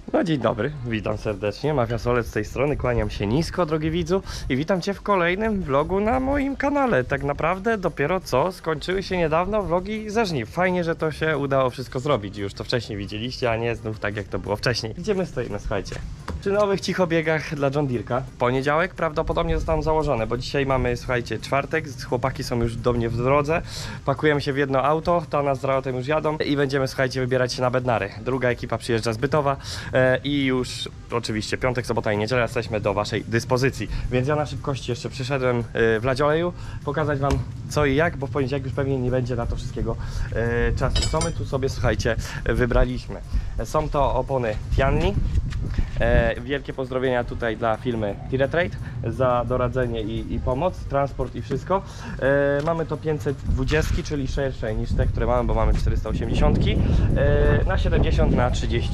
No dzień dobry, witam serdecznie, Mafia Solec z tej strony, kłaniam się nisko, drogi widzu, i witam Cię w kolejnym vlogu na moim kanale. Tak naprawdę dopiero co skończyły się niedawno vlogi ze żniw. Fajnie, że to się udało wszystko zrobić, już to wcześniej widzieliście, a nie znów tak jak to było wcześniej. Gdzie my stoimy, słuchajcie? Przy nowych cichobiegach dla John Deere'ka. Poniedziałek prawdopodobnie zostaną założone, bo dzisiaj mamy, słuchajcie, czwartek, chłopaki są już do mnie w drodze, pakujemy się w jedno auto, Tana z Rautem już jadą i będziemy, słuchajcie, wybierać się na Bednary. Druga ekipa przyjeżdża z Bytowa i już oczywiście piątek, sobota i niedziela jesteśmy do Waszej dyspozycji. Więc ja na szybkości jeszcze przyszedłem w Ladzioleju pokazać Wam co i jak, bo w poniedziałek już pewnie nie będzie na to wszystkiego czasu. Co my tu sobie, słuchajcie, wybraliśmy? Są to opony Tianli. Wielkie pozdrowienia tutaj dla firmy TireTrade za doradzenie i pomoc, transport i wszystko. Mamy to 520, czyli szersze niż te, które mamy, bo mamy 480 na 70 na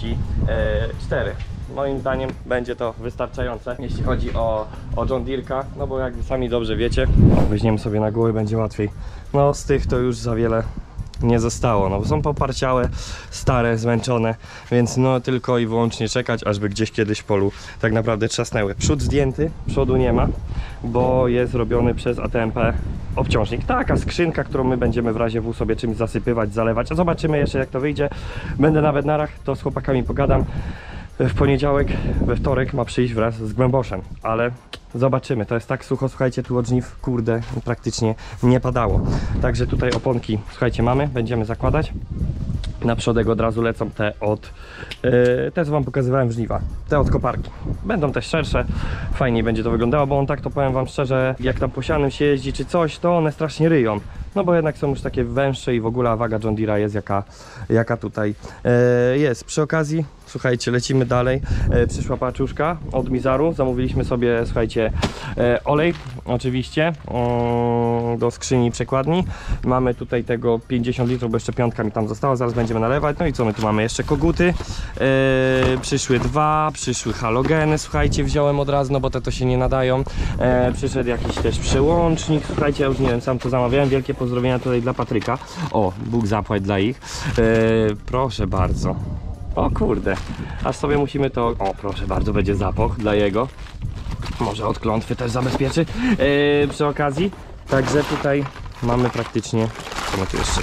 34. Moim zdaniem będzie to wystarczające, jeśli chodzi o John Deere'ka, no bo jak sami dobrze wiecie, weźmiemy sobie na głowy, będzie łatwiej. No z tych to już za wiele nie zostało, no bo są poparciałe, stare, zmęczone, więc no tylko i wyłącznie czekać, ażby gdzieś kiedyś w polu tak naprawdę trzasnęły. Przód zdjęty, przodu nie ma, bo jest robiony przez ATMP obciążnik. Taka skrzynka, którą my będziemy w razie W sobie czymś zasypywać, zalewać, a zobaczymy jeszcze jak to wyjdzie. Będę na Bednarach, to z chłopakami pogadam. W poniedziałek, we wtorek ma przyjść wraz z Głęboszem, ale zobaczymy, to jest tak sucho, słuchajcie, tu od żniw, kurde, praktycznie nie padało. Także tutaj oponki, słuchajcie, mamy, będziemy zakładać. Na przodek od razu lecą te co Wam pokazywałem w żniwa, te od koparki. Będą też szersze, fajniej będzie to wyglądało, bo on tak to powiem Wam szczerze, jak tam po sianym się jeździ czy coś, to one strasznie ryją. No bo jednak są już takie węższe i w ogóle waga John Deere'a jest jaka tutaj jest. Przy okazji, słuchajcie, lecimy dalej. Przyszła paczuszka od Mizaru, zamówiliśmy sobie, słuchajcie, olej oczywiście do skrzyni przekładni. Mamy tutaj tego 50 litrów, bo jeszcze piątka mi tam została, zaraz będziemy nalewać. No i co my tu mamy? Jeszcze koguty, przyszły przyszły halogeny, słuchajcie, wziąłem od razu, no bo te to się nie nadają. Przyszedł jakiś też przełącznik, słuchajcie, ja już nie wiem, sam to zamawiałem. Wielkie pozdrowienia tutaj dla Patryka. O, Bóg zapłać dla ich. Proszę bardzo. O kurde, aż sobie musimy to... O, proszę bardzo, będzie zapach dla jego. Może od klątwy też zabezpieczy przy okazji. Także tutaj mamy praktycznie... Co my tu jeszcze?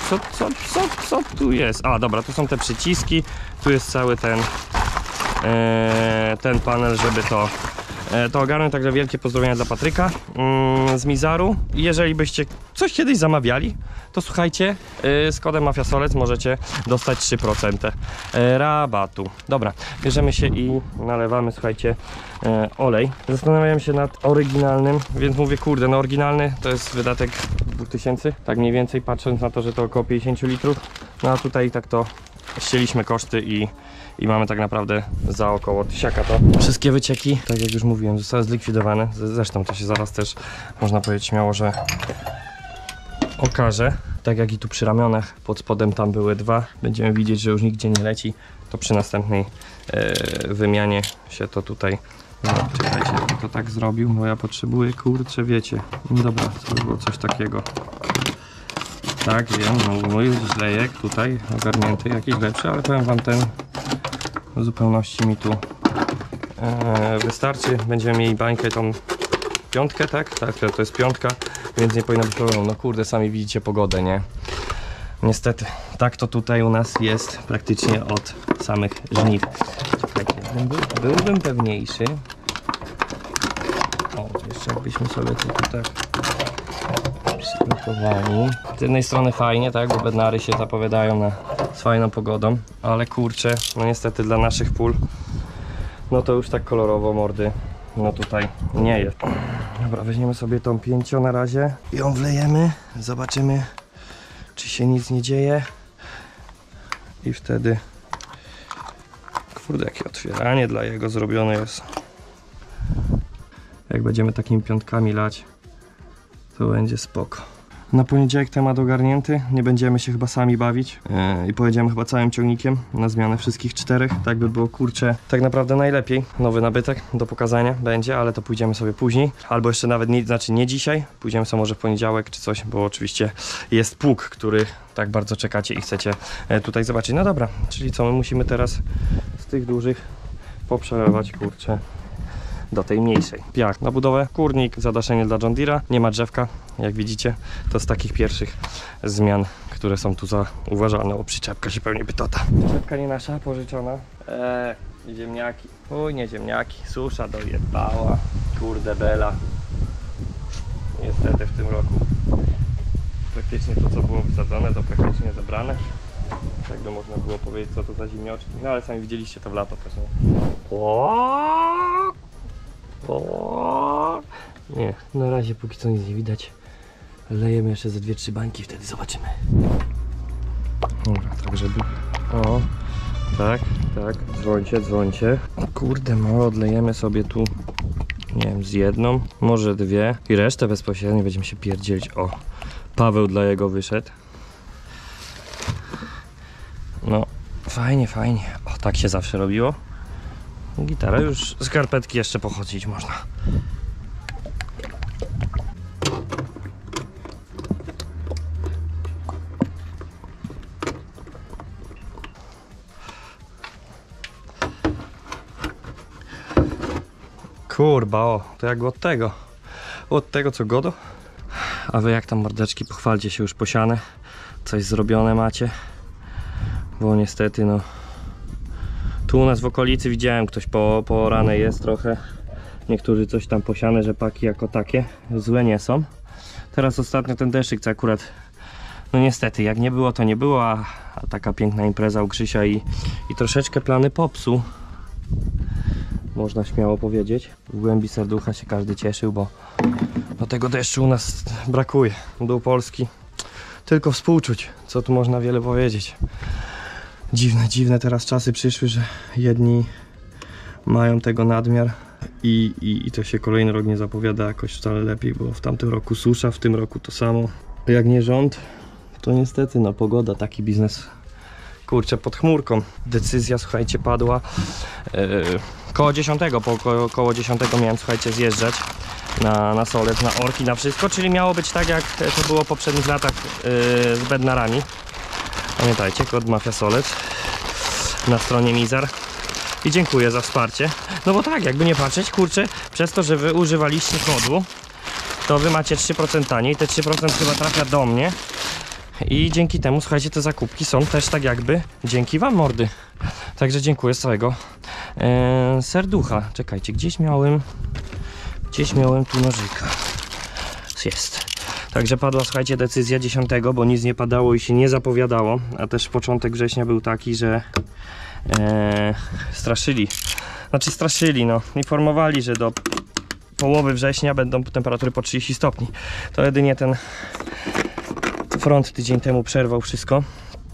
Co tu jest? A, dobra, tu są te przyciski. Tu jest cały ten panel, żeby to ogarnąć. Także wielkie pozdrowienia dla Patryka z Mizaru. Jeżeli byście coś kiedyś zamawiali, to słuchajcie, z kodem Mafia Solec możecie dostać 3% rabatu. Dobra, bierzemy się i nalewamy, słuchajcie, olej. Zastanawiam się nad oryginalnym, więc mówię, kurde, no oryginalny to jest wydatek 2000, tak mniej więcej, patrząc na to, że to około 50 litrów. No a tutaj tak to ścięliśmy koszty i mamy tak naprawdę za około 1000 to. Wszystkie wycieki, tak jak już mówiłem, zostały zlikwidowane. Zresztą to się zaraz też, można powiedzieć śmiało, że okaże. Tak jak i tu przy ramionach, pod spodem tam były dwa. Będziemy widzieć, że już nigdzie nie leci. To przy następnej wymianie się to tutaj... No, czekajcie, to tak zrobił, bo ja potrzebuję, kurczę, wiecie. No dobra, to było coś takiego. Tak, wiem, no mój zlejek tutaj ogarnięty, jakiś lepszy, ale powiem Wam, ten w zupełności mi tu wystarczy. Będziemy mieli bańkę tą piątkę, tak? Tak, to jest piątka, więc nie powinno być problemu. No kurde, sami widzicie pogodę, nie? Niestety, tak to tutaj u nas jest praktycznie od samych żniw. Czekajcie, byłbym pewniejszy. O, to jeszcze jakbyśmy sobie to tutaj przygotowali. Z jednej strony fajnie, tak, bo Bednary się zapowiadają z fajną pogodą, ale kurczę, no niestety dla naszych pól, no to już tak kolorowo mordy, no tutaj nie jest. Dobra, weźmiemy sobie tą 5 na razie, ją wlejemy, zobaczymy, czy się nic nie dzieje i wtedy, kurde, jakie otwieranie dla jego zrobione jest. Jak będziemy takimi piątkami lać, to będzie spoko. Na poniedziałek temat ogarnięty, nie będziemy się chyba sami bawić i pojedziemy chyba całym ciągnikiem na zmianę wszystkich 4, tak by było, kurczę, tak naprawdę najlepiej. Nowy nabytek do pokazania będzie, ale to pójdziemy sobie później, albo jeszcze nawet nie, znaczy nie dzisiaj, pójdziemy sobie może w poniedziałek czy coś, bo oczywiście jest pług, który tak bardzo czekacie i chcecie tutaj zobaczyć. No dobra, czyli co, my musimy teraz z tych dużych poprzelewać, kurczę, do tej mniejszej. Piach na budowę, kurnik, zadaszenie dla John Deere'a, nie ma drzewka, jak widzicie. To z takich pierwszych zmian, które są tu zauważalne. O, przyczepka się pewnie pytota. Przyczepka nie nasza, pożyczona. Ziemniaki. Uj, nie ziemniaki, susza dojebała. Kurde bela. Niestety w tym roku praktycznie to, co było wysadzone, to praktycznie zebrane. Tak by można było powiedzieć, co to za ziemnioczki. No ale sami widzieliście to w lato też, nie? Nie, na razie póki co nic nie widać. Lejemy jeszcze ze 2-3 bańki, wtedy zobaczymy. Dobra, tak żeby... O, tak, dzwońcie. O kurde, no odlejemy sobie tu, nie wiem, z 1, może 2 i resztę bezpośrednio będziemy się pierdzielić. O, Paweł dla jego wyszedł. No, fajnie. O, tak się zawsze robiło. Gitara już, skarpetki jeszcze pochodzić można. Kurba, o, to jak od tego co godo. A wy jak tam, mordeczki, pochwalcie się, już posiane, coś zrobione macie, bo niestety no tu u nas w okolicy widziałem, ktoś poorane jest trochę, niektórzy coś tam posiane, rzepaki jako takie złe nie są. Teraz ostatnio ten deszczyk, co akurat, no niestety, jak nie było to nie było, a taka piękna impreza u Krzysia i troszeczkę plany popsuł, można śmiało powiedzieć. W głębi serducha się każdy cieszył, bo tego deszczu u nas brakuje. Dół Polski, tylko współczuć, co tu można wiele powiedzieć. Dziwne teraz czasy przyszły, że jedni mają tego nadmiar i to się kolejny rok nie zapowiada jakoś wcale lepiej, bo w tamtym roku susza, w tym roku to samo. Jak nie rząd, to niestety no pogoda, taki biznes, kurczę, pod chmurką. Decyzja, słuchajcie, padła koło 10, koło 10 miałem, słuchajcie, zjeżdżać na Solec, na orki, na wszystko, czyli miało być tak jak to było w poprzednich latach z bednarami. Pamiętajcie, kod Mafia Solec na stronie Mizar. I dziękuję za wsparcie. No bo tak, jakby nie patrzeć, kurczę, przez to, że wy używaliście kodu, to wy macie 3% taniej. Te 3% chyba trafia do mnie. I dzięki temu, słuchajcie, te zakupki są też tak jakby dzięki wam, mordy. Także dziękuję z całego serducha. Czekajcie, gdzieś miałem tu nożyka. Jest. Także padła, słuchajcie, decyzja 10, bo nic nie padało i się nie zapowiadało, a też początek września był taki, że straszyli, no, informowali, że do połowy września będą temperatury po 30 stopni. To jedynie ten front tydzień temu przerwał wszystko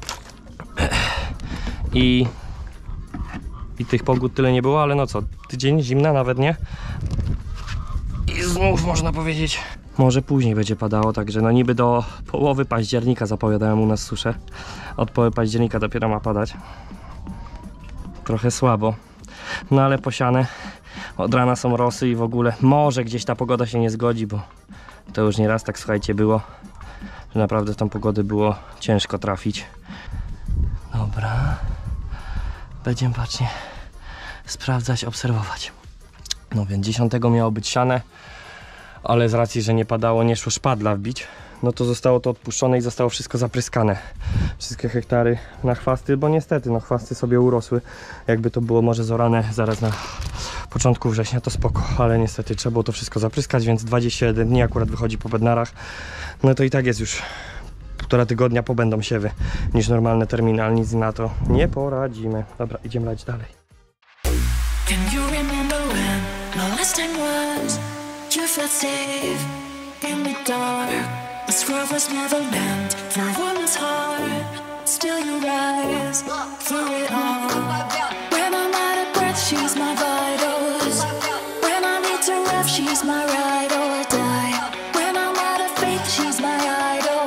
i tych pogód tyle nie było, ale no co, tydzień zimna nawet nie i znów można powiedzieć, może później będzie padało, także no niby do połowy października zapowiadałem u nas suszę. Od połowy października dopiero ma padać. Trochę słabo. No ale posiane. Od rana są rosy i w ogóle może gdzieś ta pogoda się nie zgodzi, bo to już nieraz tak, słuchajcie, było, że naprawdę w tą pogodę było ciężko trafić. Dobra. Będziemy bacznie sprawdzać, obserwować. No więc 10 miało być siane, ale z racji, że nie padało, nie szło szpadla wbić, no to zostało to odpuszczone i zostało wszystko zapryskane. Wszystkie hektary na chwasty, bo niestety no chwasty sobie urosły. Jakby to było może zorane zaraz na początku września, to spoko, ale niestety trzeba było to wszystko zapryskać, więc 21 dni akurat wychodzi po bednarach. No to i tak jest już 1,5 tygodnia pobędą siewy niż normalne terminy, ale nic na to nie poradzimy. Dobra, idziemy lać dalej. Can you remember when the last time was? You felt safe in the dark. The scrub was never meant for a woman's heart. Still you rise through it all. When I'm out of breath, she's my vitals. When I need to rest, she's my ride or die. When I'm out of faith, she's my idol.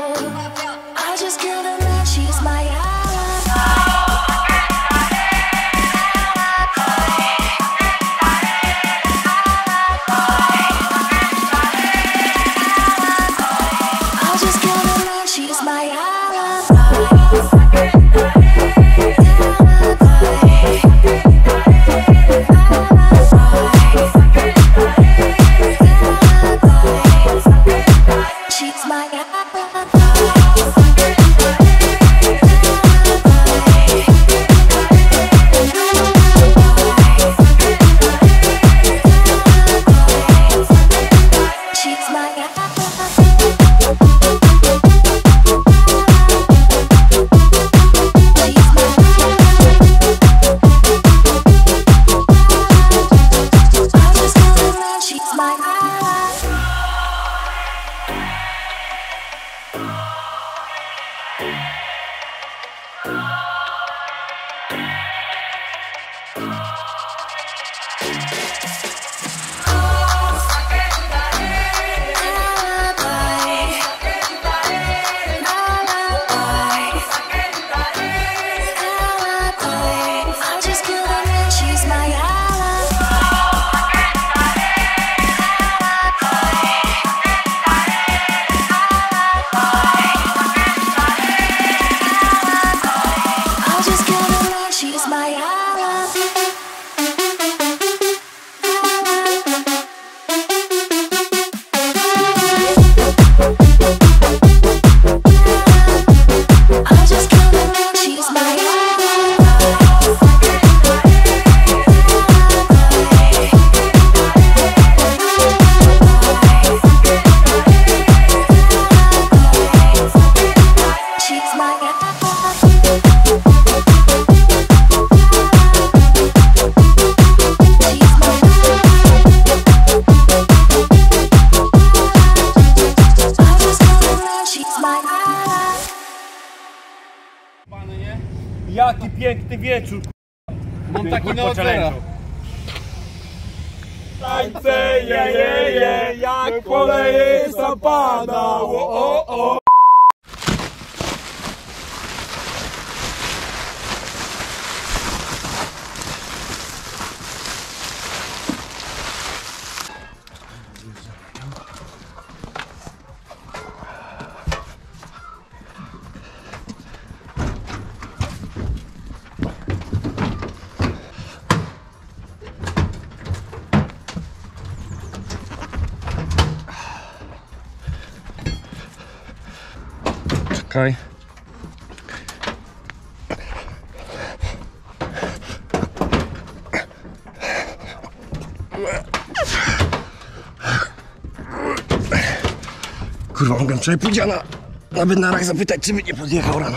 Jaki piękny wieczór, mam taki na oczera. Tańce je, jak poleje zapada, o. Czekaj. Kurwa, mogłem wczoraj Pudziana na Bednarach zapytać, czy by nie podjechał rano.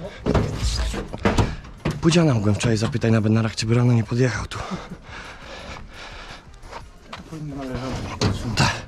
Pudziana mogłem wczoraj zapytać na Bednarach, czy by rano nie podjechał tu. Tak.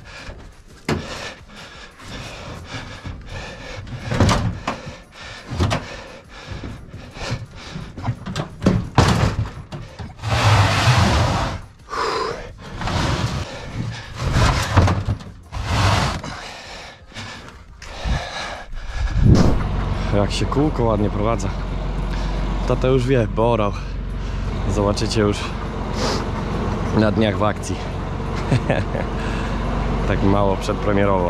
Jak się kółko ładnie prowadza. Tata już wie, bo orał. Zobaczycie już na dniach w akcji. Tak mało przedpremierowo.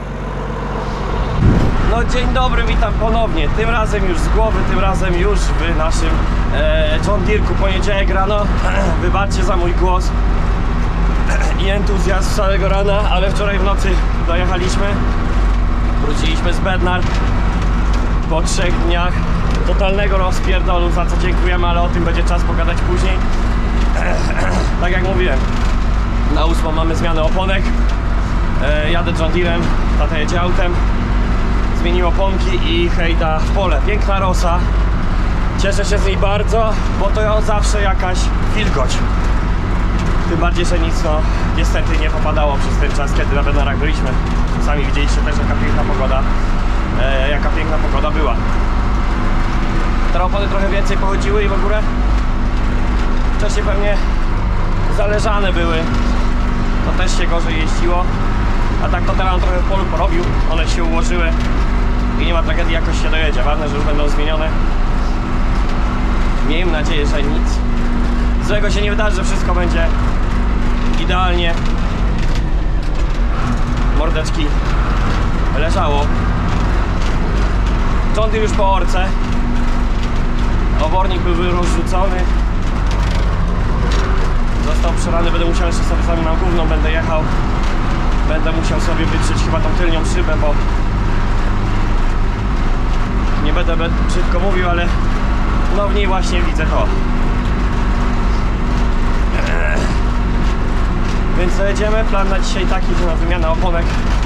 No dzień dobry, witam ponownie. Tym razem już z głowy, tym razem już w naszym John Deere'ku poniedziałek rano. Wybaczcie za mój głos i entuzjazm z całego rana, ale wczoraj w nocy dojechaliśmy. Wróciliśmy z Bednar po 3 dniach totalnego rozpierdolu, za co dziękujemy, ale o tym będzie czas pogadać później. Tak jak mówiłem, na 8 mamy zmianę oponek. Jadę John Deere'em, tata jedzie autem. Zmienił oponki i hejda w pole. Piękna rosa. Cieszę się z niej bardzo, bo to zawsze jakaś wilgoć. Tym bardziej, że nic niestety nie popadało przez ten czas, kiedy na Bednarach byliśmy. Sami widzieliście też, jaka piękna pogoda była. Te opony trochę więcej pochodziły i w ogóle wcześniej pewnie zależane były. To też się gorzej jeździło. A tak to teraz on trochę w polu porobił. One się ułożyły i nie ma tragedii, jakoś się dojedzie. Ważne, że już będą zmienione. Miejmy nadzieję, że nic złego się nie wydarzy, że wszystko będzie idealnie. Mordeczki leżało. John Deere już po orce. Obornik był rozrzucony. Został przerany, będę musiał jeszcze sobie sami na gówno będę jechał. Będę musiał sobie wytrzeć chyba tą tylnią szybę, bo nie będę brzydko mówił, ale no w niej właśnie widzę to. Więc dojedziemy. Plan na dzisiaj taki, że na wymianę oponek.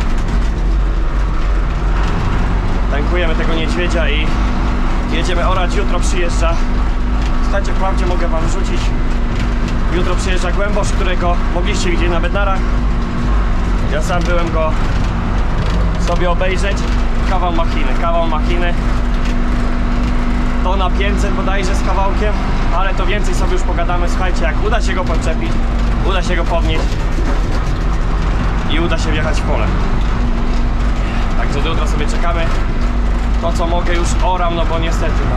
Tankujemy tego niedźwiedzia i jedziemy orać. Jutro przyjeżdża, słuchajcie, wprawdzie mogę wam wrzucić, jutro przyjeżdża Głębosz, którego mogliście widzieć na Bednarach. Ja sam byłem go sobie obejrzeć. Kawał machiny. To na 500 bodajże z kawałkiem. ale to więcej sobie już pogadamy, słuchajcie, jak uda się go podczepić, uda się go podnieść i uda się wjechać w pole. Także do jutra sobie czekamy. To co mogę już oram, no bo niestety no,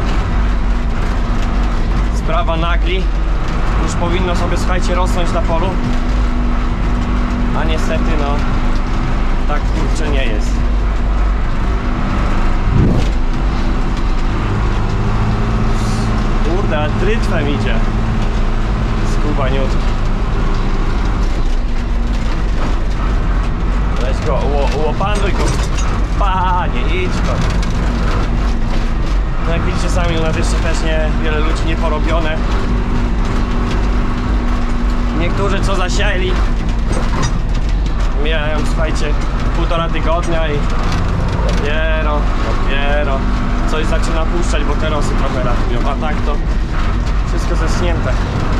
sprawa nagli już powinno sobie, słuchajcie, rosnąć na polu, a niestety no tak kurczę nie jest. Kurde, ale trytwem idzie skubaniutki. Weź go, ułopanuj go. Panie, idź go. No jak widzicie sami, u nas jeszcze też nie wiele ludzi nie porobione. Niektórzy co zasiali mijają, słuchajcie, 1,5 tygodnia i dopiero coś zaczyna puszczać, bo te rosy trochę ratują, a tak to wszystko zeschnięte.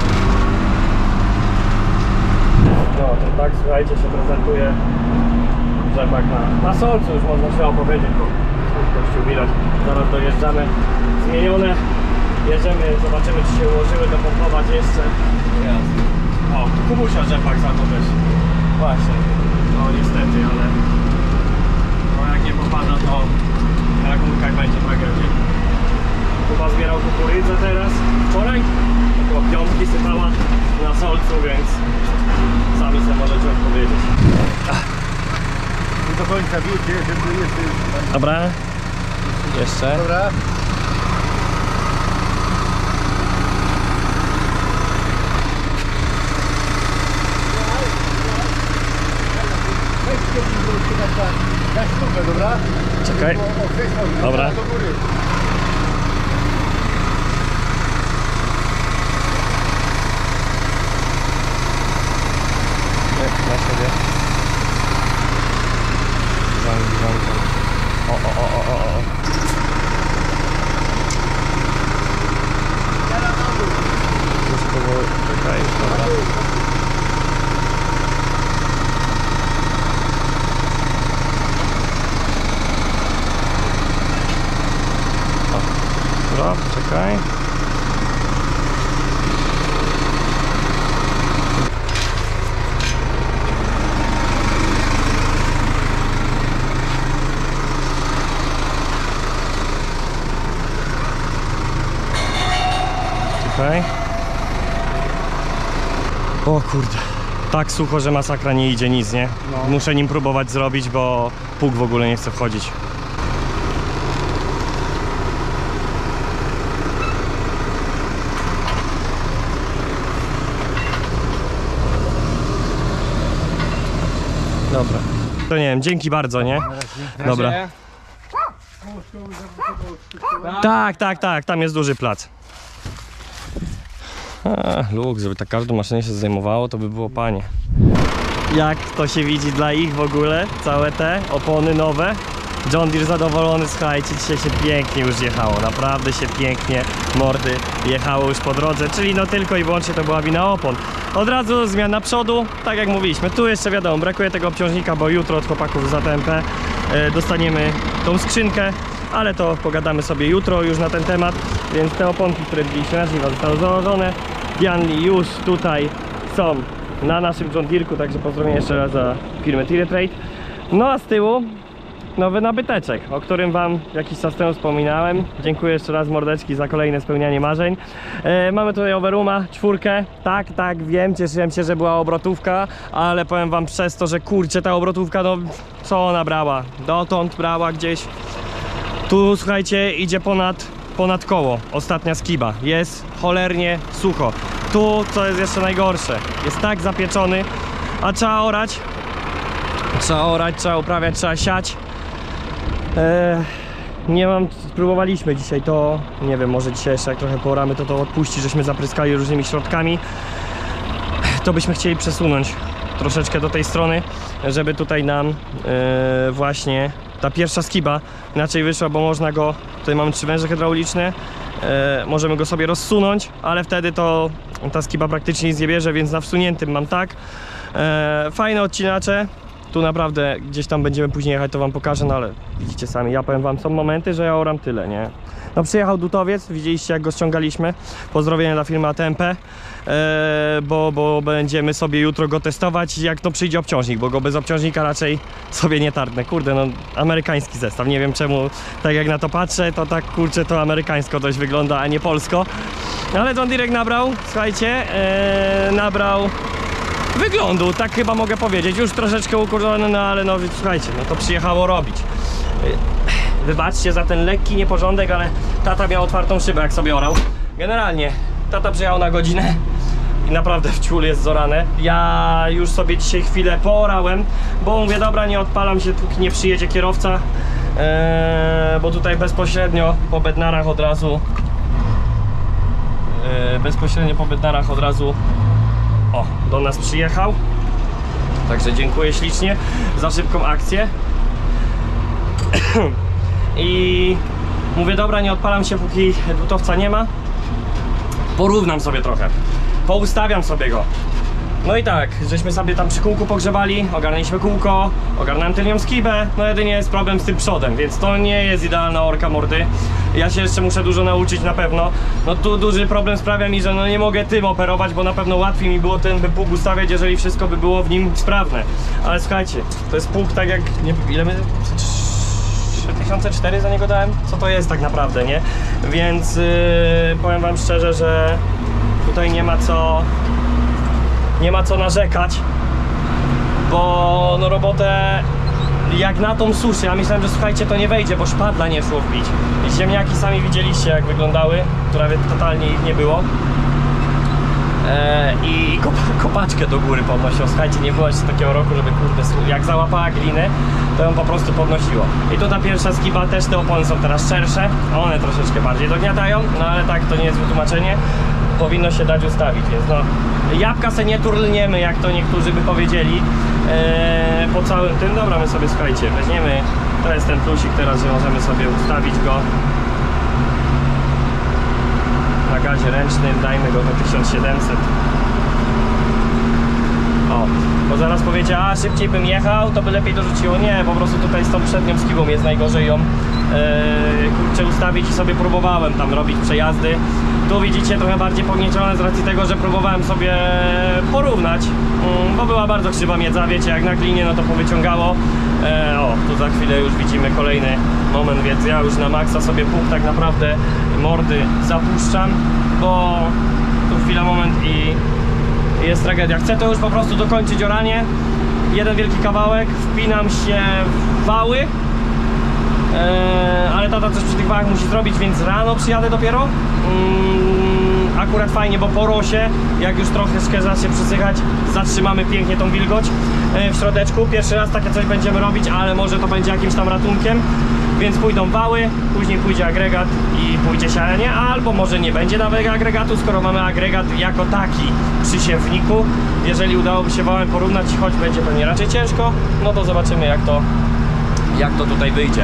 No to tak, słuchajcie, się prezentuje rzepak na solcu, już można się opowiedzieć, bo kościół widać. Zaraz dojeżdżamy, zmienione, jedziemy, zobaczymy, czy się ułożyły, dopompować jeszcze. O, Kubusia rzepak za to też. Właśnie, no niestety, ale no jak nie popada, to na górkach będzie tragedia. Kuba zbierał kukurydzę teraz, wczoraj, około 5 sypała na solcu, więc sami sobie możecie odpowiedzieć. Do końca wiecie, że tu jest... Dobra, jeszcze. Dobra. Dobra? Czekaj. Dobra. Do góry. Na sobie. O. Już powoli, czekaj, dobra. Dobra, czekaj. Czekaj. O kurde. Tak sucho, że masakra, nie idzie nic, nie? No. Muszę nim próbować zrobić, bo pług w ogóle nie chce wchodzić. Dobra. To nie wiem, dzięki bardzo, nie? Dobra. Tak, tam jest duży plac. Luk, żeby tak każdą maszynę się zajmowało, to by było panie. Jak to się widzi dla ich w ogóle, całe te opony nowe. John Deere zadowolony, słuchajcie, dzisiaj się pięknie już jechało, naprawdę się pięknie mordy jechało już po drodze, czyli no tylko i wyłącznie to była wina opon. Od razu zmiana przodu, tak jak mówiliśmy, tu jeszcze wiadomo, brakuje tego obciążnika, bo jutro od chłopaków z ATMP dostaniemy tą skrzynkę, ale to pogadamy sobie jutro już na ten temat, więc te oponki, które widzieliście na żniwa, zostały założone. Bianli już tutaj są na naszym John Deere'ku, także pozdrowienia jeszcze raz za firmę TireTrade. No a z tyłu nowy nabyteczek, o którym wam jakiś czas temu wspominałem. Dziękuję jeszcze raz mordeczki za kolejne spełnianie marzeń. Mamy tutaj Overuma 4. Tak, wiem, cieszyłem się, że była obrotówka, ale powiem wam przez to, że kurczę, ta obrotówka, no co ona brała? Dotąd brała gdzieś. Tu słuchajcie, idzie ponad koło, ostatnia skiba. Jest cholernie sucho. Tu, co jest jeszcze najgorsze, jest tak zapieczony, a trzeba orać. Trzeba uprawiać, trzeba siać. Nie mam, spróbowaliśmy dzisiaj to, nie wiem, może dzisiaj jeszcze jak trochę pooramy, to odpuści, żeśmy zapryskali różnymi środkami. To byśmy chcieli przesunąć troszeczkę do tej strony, żeby tutaj nam właśnie ta pierwsza skiba inaczej wyszła, bo można go, tutaj mamy 3 węże hydrauliczne, możemy go sobie rozsunąć, ale wtedy to ta skiba praktycznie nic nie bierze, więc na wsuniętym mam tak. Fajne odcinacze. Tu naprawdę gdzieś tam będziemy później jechać, to wam pokażę, no ale widzicie sami, ja powiem wam, są momenty, że ja oram tyle, nie? No przyjechał Dutowiec, widzieliście jak go ściągaliśmy. Pozdrowienia dla firmy ATMP, bo będziemy sobie jutro go testować, jak to przyjdzie obciążnik, bo go bez obciążnika raczej sobie nie targnę. Kurde, no amerykański zestaw, nie wiem czemu, tak jak na to patrzę, to tak kurczę, to amerykańsko dość wygląda, a nie polsko. Ale John Deere nabrał, słuchajcie, nabrał wyglądu, tak chyba mogę powiedzieć, już troszeczkę ukurzony, no ale no słuchajcie, no to przyjechało robić. Wybaczcie za ten lekki nieporządek, ale tata miał otwartą szybę jak sobie orał. Generalnie tata przyjechał na godzinę i naprawdę w ciul jest zorane. Ja już sobie dzisiaj chwilę poorałem, bo mówię, dobra, nie odpalam się, póki nie przyjedzie kierowca, bo tutaj bezpośrednio po Bednarach od razu do nas przyjechał. Także dziękuję ślicznie za szybką akcję. I mówię, dobra, nie odpalam się, póki dutowca nie ma. Porównam sobie trochę, poustawiam sobie go. No i tak, żeśmy sobie tam przy kółku pogrzebali, ogarnęliśmy kółko, ogarnąłem tylnią skibę. No jedynie jest problem z tym przodem, więc to nie jest idealna orka mordy. Ja się jeszcze muszę dużo nauczyć na pewno. No tu duży problem sprawia mi, że no nie mogę tym operować, bo na pewno łatwiej mi było ten pług ustawiać, jeżeli wszystko by było w nim sprawne. Ale słuchajcie, to jest pług tak jak, nie, ile my... 3004 za niego dałem? Co to jest tak naprawdę, nie? Więc powiem wam szczerze, że tutaj nie ma co narzekać, bo no robotę jak na tą suszę, ja myślałem, że słuchajcie, to nie wejdzie, bo szpadla nie szło wbić. I ziemniaki sami widzieliście jak wyglądały, prawie totalnie ich nie było. I kopaczkę do góry podnosiło. Słuchajcie, nie było jeszcze takiego roku, żeby kurde, jak załapała glinę, to ją po prostu podnosiło. I tu ta pierwsza skiba, też te opony są teraz szersze, one troszeczkę bardziej dogniatają, no ale tak, to nie jest wytłumaczenie, powinno się dać ustawić, więc no jabłka se nie turlniemy, jak to niektórzy by powiedzieli, po całym tym. Dobra, my sobie, słuchajcie, weźmiemy, to jest ten plusik teraz, że możemy sobie ustawić go na gazie ręcznym, dajmy go do 1700. O, bo zaraz powiecie, a szybciej bym jechał, to by lepiej dorzuciło. Nie, po prostu tutaj z tą przednią skibą jest najgorzej ją kurczę ustawić i sobie próbowałem tam robić przejazdy. Tu widzicie trochę bardziej pogniecione z racji tego, że próbowałem sobie porównać, bo była bardzo krzywa miedza, wiecie, jak na glinie, no to powyciągało. O, tu za chwilę już widzimy kolejny moment, więc ja już na maksa sobie pług tak naprawdę mordy zapuszczam, bo tu chwila, moment i jest tragedia. Chcę to już po prostu dokończyć oranie, jeden wielki kawałek, wpinam się w wały, ale tata coś przy tych wałach musi zrobić, więc rano przyjadę dopiero. Akurat fajnie, bo po rosie, jak już troszeczkę zacznie przysychać, zatrzymamy pięknie tą wilgoć w środeczku. Pierwszy raz takie coś będziemy robić, ale może to będzie jakimś tam ratunkiem. Więc pójdą wały, później pójdzie agregat i pójdzie sianie, albo może nie będzie nawet agregatu, skoro mamy agregat jako taki przy siewniku. Jeżeli udałoby się wałem porównać, choć będzie pewnie raczej ciężko, no to zobaczymy jak to tutaj wyjdzie.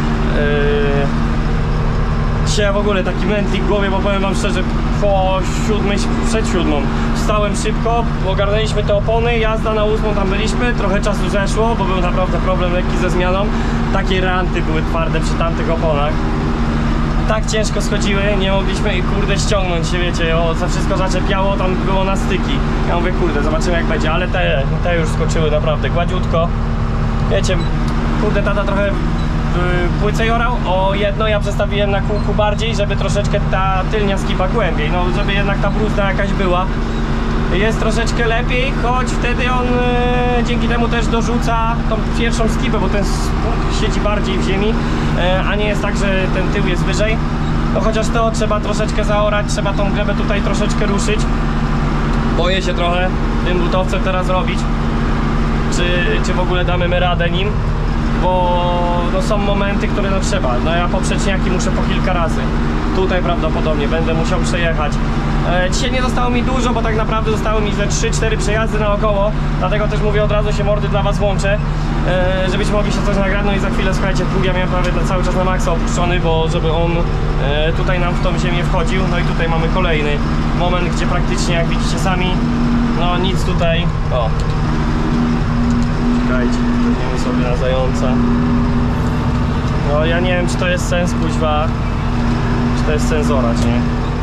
Dzisiaj w ogóle taki mętlik w głowie, bo powiem wam szczerze, po 7, przed 7 wstałem szybko, ogarnęliśmy te opony, jazda na 8 tam byliśmy, trochę czasu zeszło, bo był naprawdę problem lekki ze zmianą. Takie ranty były twarde przy tamtych oponach. Tak ciężko schodziły, nie mogliśmy kurde ściągnąć się, wiecie, za wszystko zaczepiało, tam było na styki. Ja mówię, kurde, zobaczymy jak będzie, ale te już skoczyły naprawdę gładziutko. Wiecie, kurde, tata trochę płycej orał o jedno, ja przestawiłem na kółku bardziej, żeby troszeczkę ta tylnia skiba głębiej, no żeby jednak ta bruzda jakaś była. Jest troszeczkę lepiej, choć wtedy on dzięki temu też dorzuca tą pierwszą skibę, bo ten spód siedzi bardziej w ziemi, a nie jest tak, że ten tył jest wyżej. No chociaż to trzeba troszeczkę zaorać, trzeba tą glebę tutaj troszeczkę ruszyć. Boję się trochę tym butowcem teraz robić, czy w ogóle damy my radę nim, bo no, są momenty, które no trzeba. No ja poprzeczniaki muszę po kilka razy. Tutaj prawdopodobnie będę musiał przejechać. Dzisiaj nie zostało mi dużo, bo tak naprawdę zostały mi ze 3-4 przejazdy naokoło. Dlatego też mówię, od razu się mordy dla was włączę, żebyśmy mogli się coś nagrać. No i za chwilę, słuchajcie, pług ja miałem prawie cały czas na maksa opuszczony, bo żeby on tutaj nam w tą ziemię wchodził. No i tutaj mamy kolejny moment, gdzie praktycznie, jak widzicie sami, no nic tutaj. O, czekajcie, weźmiemy sobie na zająca. No ja nie wiem, czy to jest sens, kuźwa, To jest senzoracz, nie?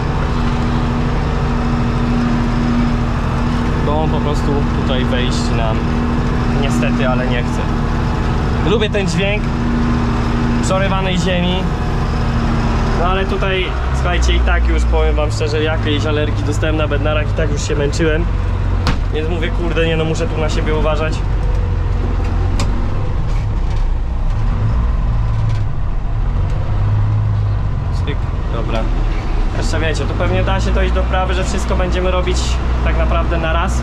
Bo on po prostu tutaj wejść nam niestety, ale nie chce. Lubię ten dźwięk przerywanej ziemi. No ale tutaj, słuchajcie, i tak już powiem wam szczerze, jakiejś alergii dostałem na bednarach i tak już się męczyłem. Więc mówię, kurde, nie no, muszę tu na siebie uważać. Cyk, dobra. Jeszcze wiecie, tu pewnie da się dojść do prawy, że wszystko będziemy robić tak naprawdę na raz.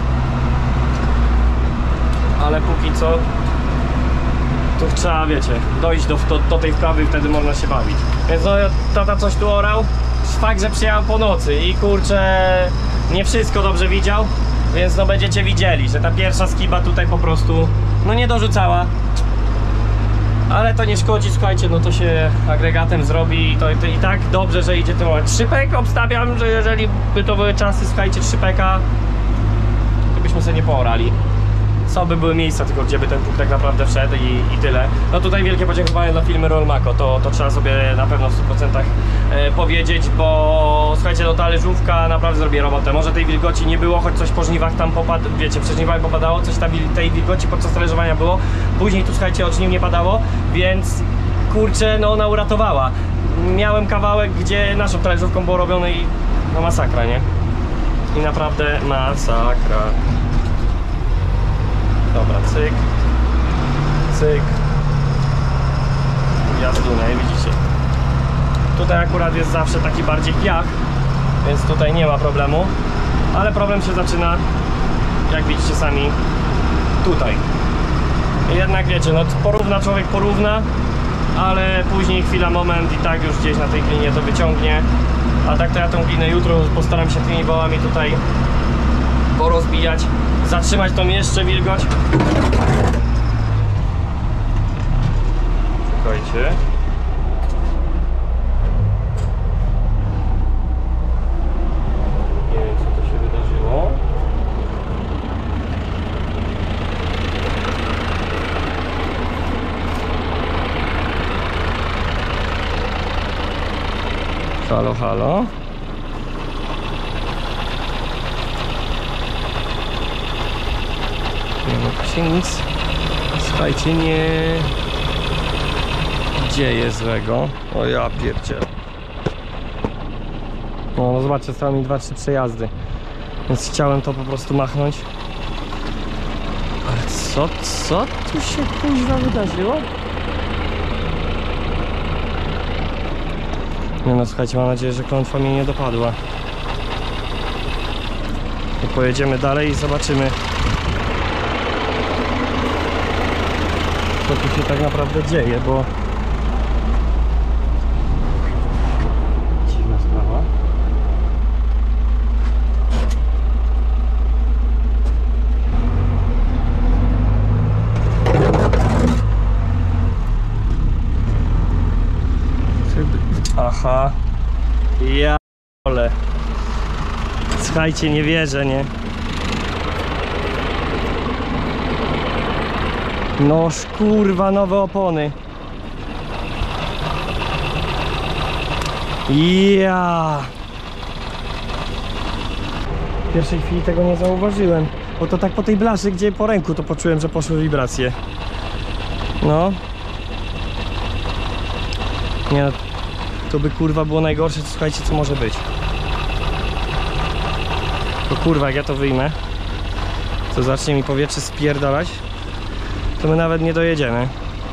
Ale póki co tu trzeba, wiecie, dojść do tej wprawy i wtedy można się bawić. Więc no, tata coś tu orał. Fakt, że przyjechał po nocy i kurczę, nie wszystko dobrze widział. Więc no będziecie widzieli, że ta pierwsza skiba tutaj po prostu no nie dorzucała. Ale to nie szkodzi, słuchajcie, no to się agregatem zrobi i to i tak dobrze, że idzie ten moment. 3PK obstawiam, że jeżeli by to były czasy, słuchajcie, 3PK, to byśmy sobie nie poorali. Co by były miejsca tylko, gdzie by ten pług tak naprawdę wszedł i tyle. No tutaj wielkie podziękowanie dla firmy Rolmako, to trzeba sobie na pewno w 100% powiedzieć, bo słuchajcie, no ta leżówka naprawdę zrobi robotę. Może tej wilgoci nie było, choć coś po żniwach tam wiecie, przy żniwach popadało, coś tej wilgoci podczas talerzowania było. Później tu, słuchajcie, od żniw nie padało, więc kurczę, no ona uratowała. Miałem kawałek, gdzie naszą talerzówką było robione i no masakra, nie? I naprawdę masakra. Dobra, cyk, cyk, jazdunia, i widzicie. Tutaj akurat jest zawsze taki bardziej piach, więc tutaj nie ma problemu. Ale problem się zaczyna, jak widzicie sami, tutaj. I jednak wiecie, no człowiek porówna, ale później chwila, moment i tak już gdzieś na tej glinie to wyciągnie. A tak to ja tą glinę jutro postaram się tymi wałami tutaj porozbijać. Zatrzymać tą jeszcze wilgoć. Słuchajcie. Nie wiem, co to się wydarzyło. Halo, halo. Się nic, słuchajcie, nie dzieje złego. O ja pierdzielę. No zobaczcie, zostały mi 2-3 przejazdy, więc chciałem to po prostu machnąć. Ale co tu się kuźwa wydarzyło? Nie no, słuchajcie, mam nadzieję, że klątwa mnie nie dopadła. I pojedziemy dalej i zobaczymy, co tu się tak naprawdę dzieje, bo dziwna sprawa. Aha, ja ole. Słuchajcie, nie wierzę, nie? Noż kurwa, nowe opony. Ja. W pierwszej chwili tego nie zauważyłem, bo to tak po tej blaszy, gdzie po ręku to poczułem, że poszły wibracje. No. Nie, to by kurwa było najgorsze, słuchajcie, co może być. To kurwa, jak ja to wyjmę, to zacznie mi powietrze spierdalać, to my nawet nie dojedziemy.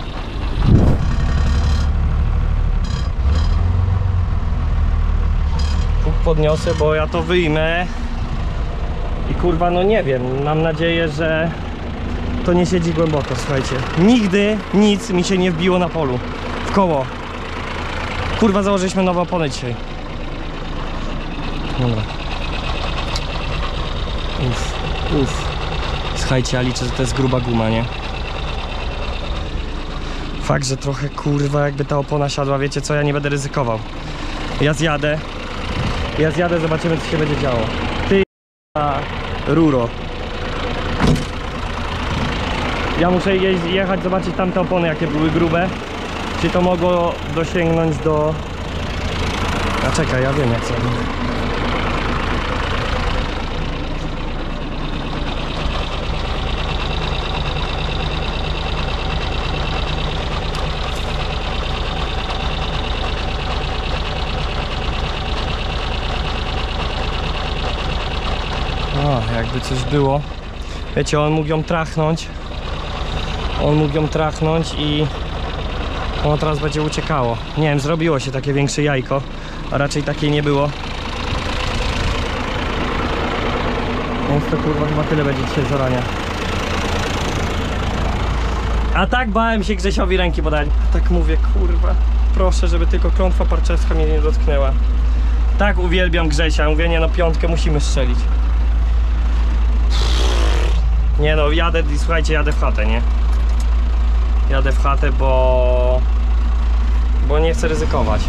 Puk podniosę, bo ja to wyjmę i kurwa, no nie wiem, mam nadzieję, że to nie siedzi głęboko, słuchajcie. Nigdy nic mi się nie wbiło na polu, w koło. Kurwa, założyliśmy nowe opony dzisiaj. Dobra. Uff. Słuchajcie, ja liczę, że to jest gruba guma, nie? Fakt, że trochę kurwa jakby ta opona siadła, wiecie co, ja nie będę ryzykował. Ja zjadę, zobaczymy, co się będzie działo. Ty ruro. Ja muszę jechać, zobaczyć tamte opony, jakie były grube. Czy to mogło dosięgnąć do... Znaczy Czekaj, ja wiem jak sobie. O, jakby coś było. Wiecie, on mógł ją trachnąć. On mógł ją trachnąć i ono teraz będzie uciekało. Nie wiem, zrobiło się takie większe jajko, a raczej takiej nie było. Więc to kurwa chyba tyle będzie dzisiaj zarania. A tak bałem się Grzesiowi ręki podać. Tak mówię, kurwa, proszę, żeby tylko klątwa parczewska mnie nie dotknęła. Tak uwielbiam Grzesia, mówię, nie no, piątkę musimy strzelić. Nie no, jadę, słuchajcie, jadę w chatę, nie? Jadę w chatę, bo nie chcę ryzykować.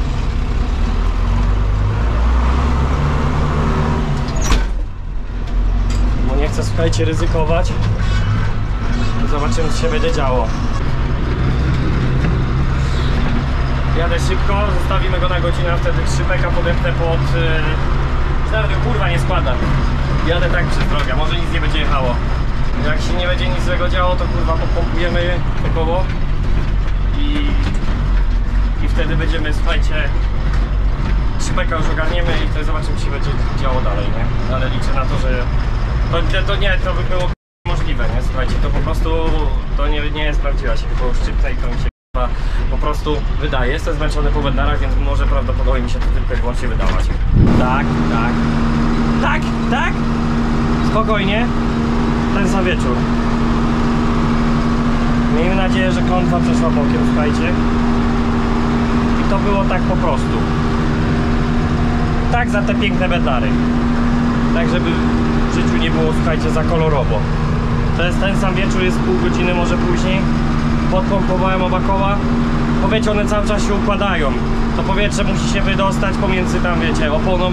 Bo nie chcę, słuchajcie, ryzykować. Zobaczymy, co się będzie działo. Jadę szybko, zostawimy go na godzinę, a wtedy szypeka podepnę pod... Nawet kurwa nie składam. Jadę tak przez drogę, może nic nie będzie jechało. Jak się nie będzie nic złego działo, to kurwa popompujemy około i wtedy będziemy, słuchajcie, szypeka już ogarniemy i wtedy zobaczymy, co się będzie działo dalej, nie? Ale liczę na to, że to by było możliwe, nie? Słuchajcie, to po prostu to nie jest prawdziwa, się było szczypne i to mi się po prostu wydaje. Jestem zmęczony po wędlarach, więc może prawdopodobnie mi się to tylko i wyłącznie wydawać. Tak, tak. Tak, tak! Spokojnie. Ten sam wieczór. Miejmy nadzieję, że klątwa przeszła bokiem, słuchajcie. I to było tak po prostu. Tak za te piękne wędlary. Tak, żeby w życiu nie było, słuchajcie, za kolorowo. To jest ten sam wieczór, jest pół godziny, może później. Podpompowałem oba koła. Bo wiecie, one cały czas się układają. To powietrze musi się wydostać pomiędzy tam, wiecie, oponą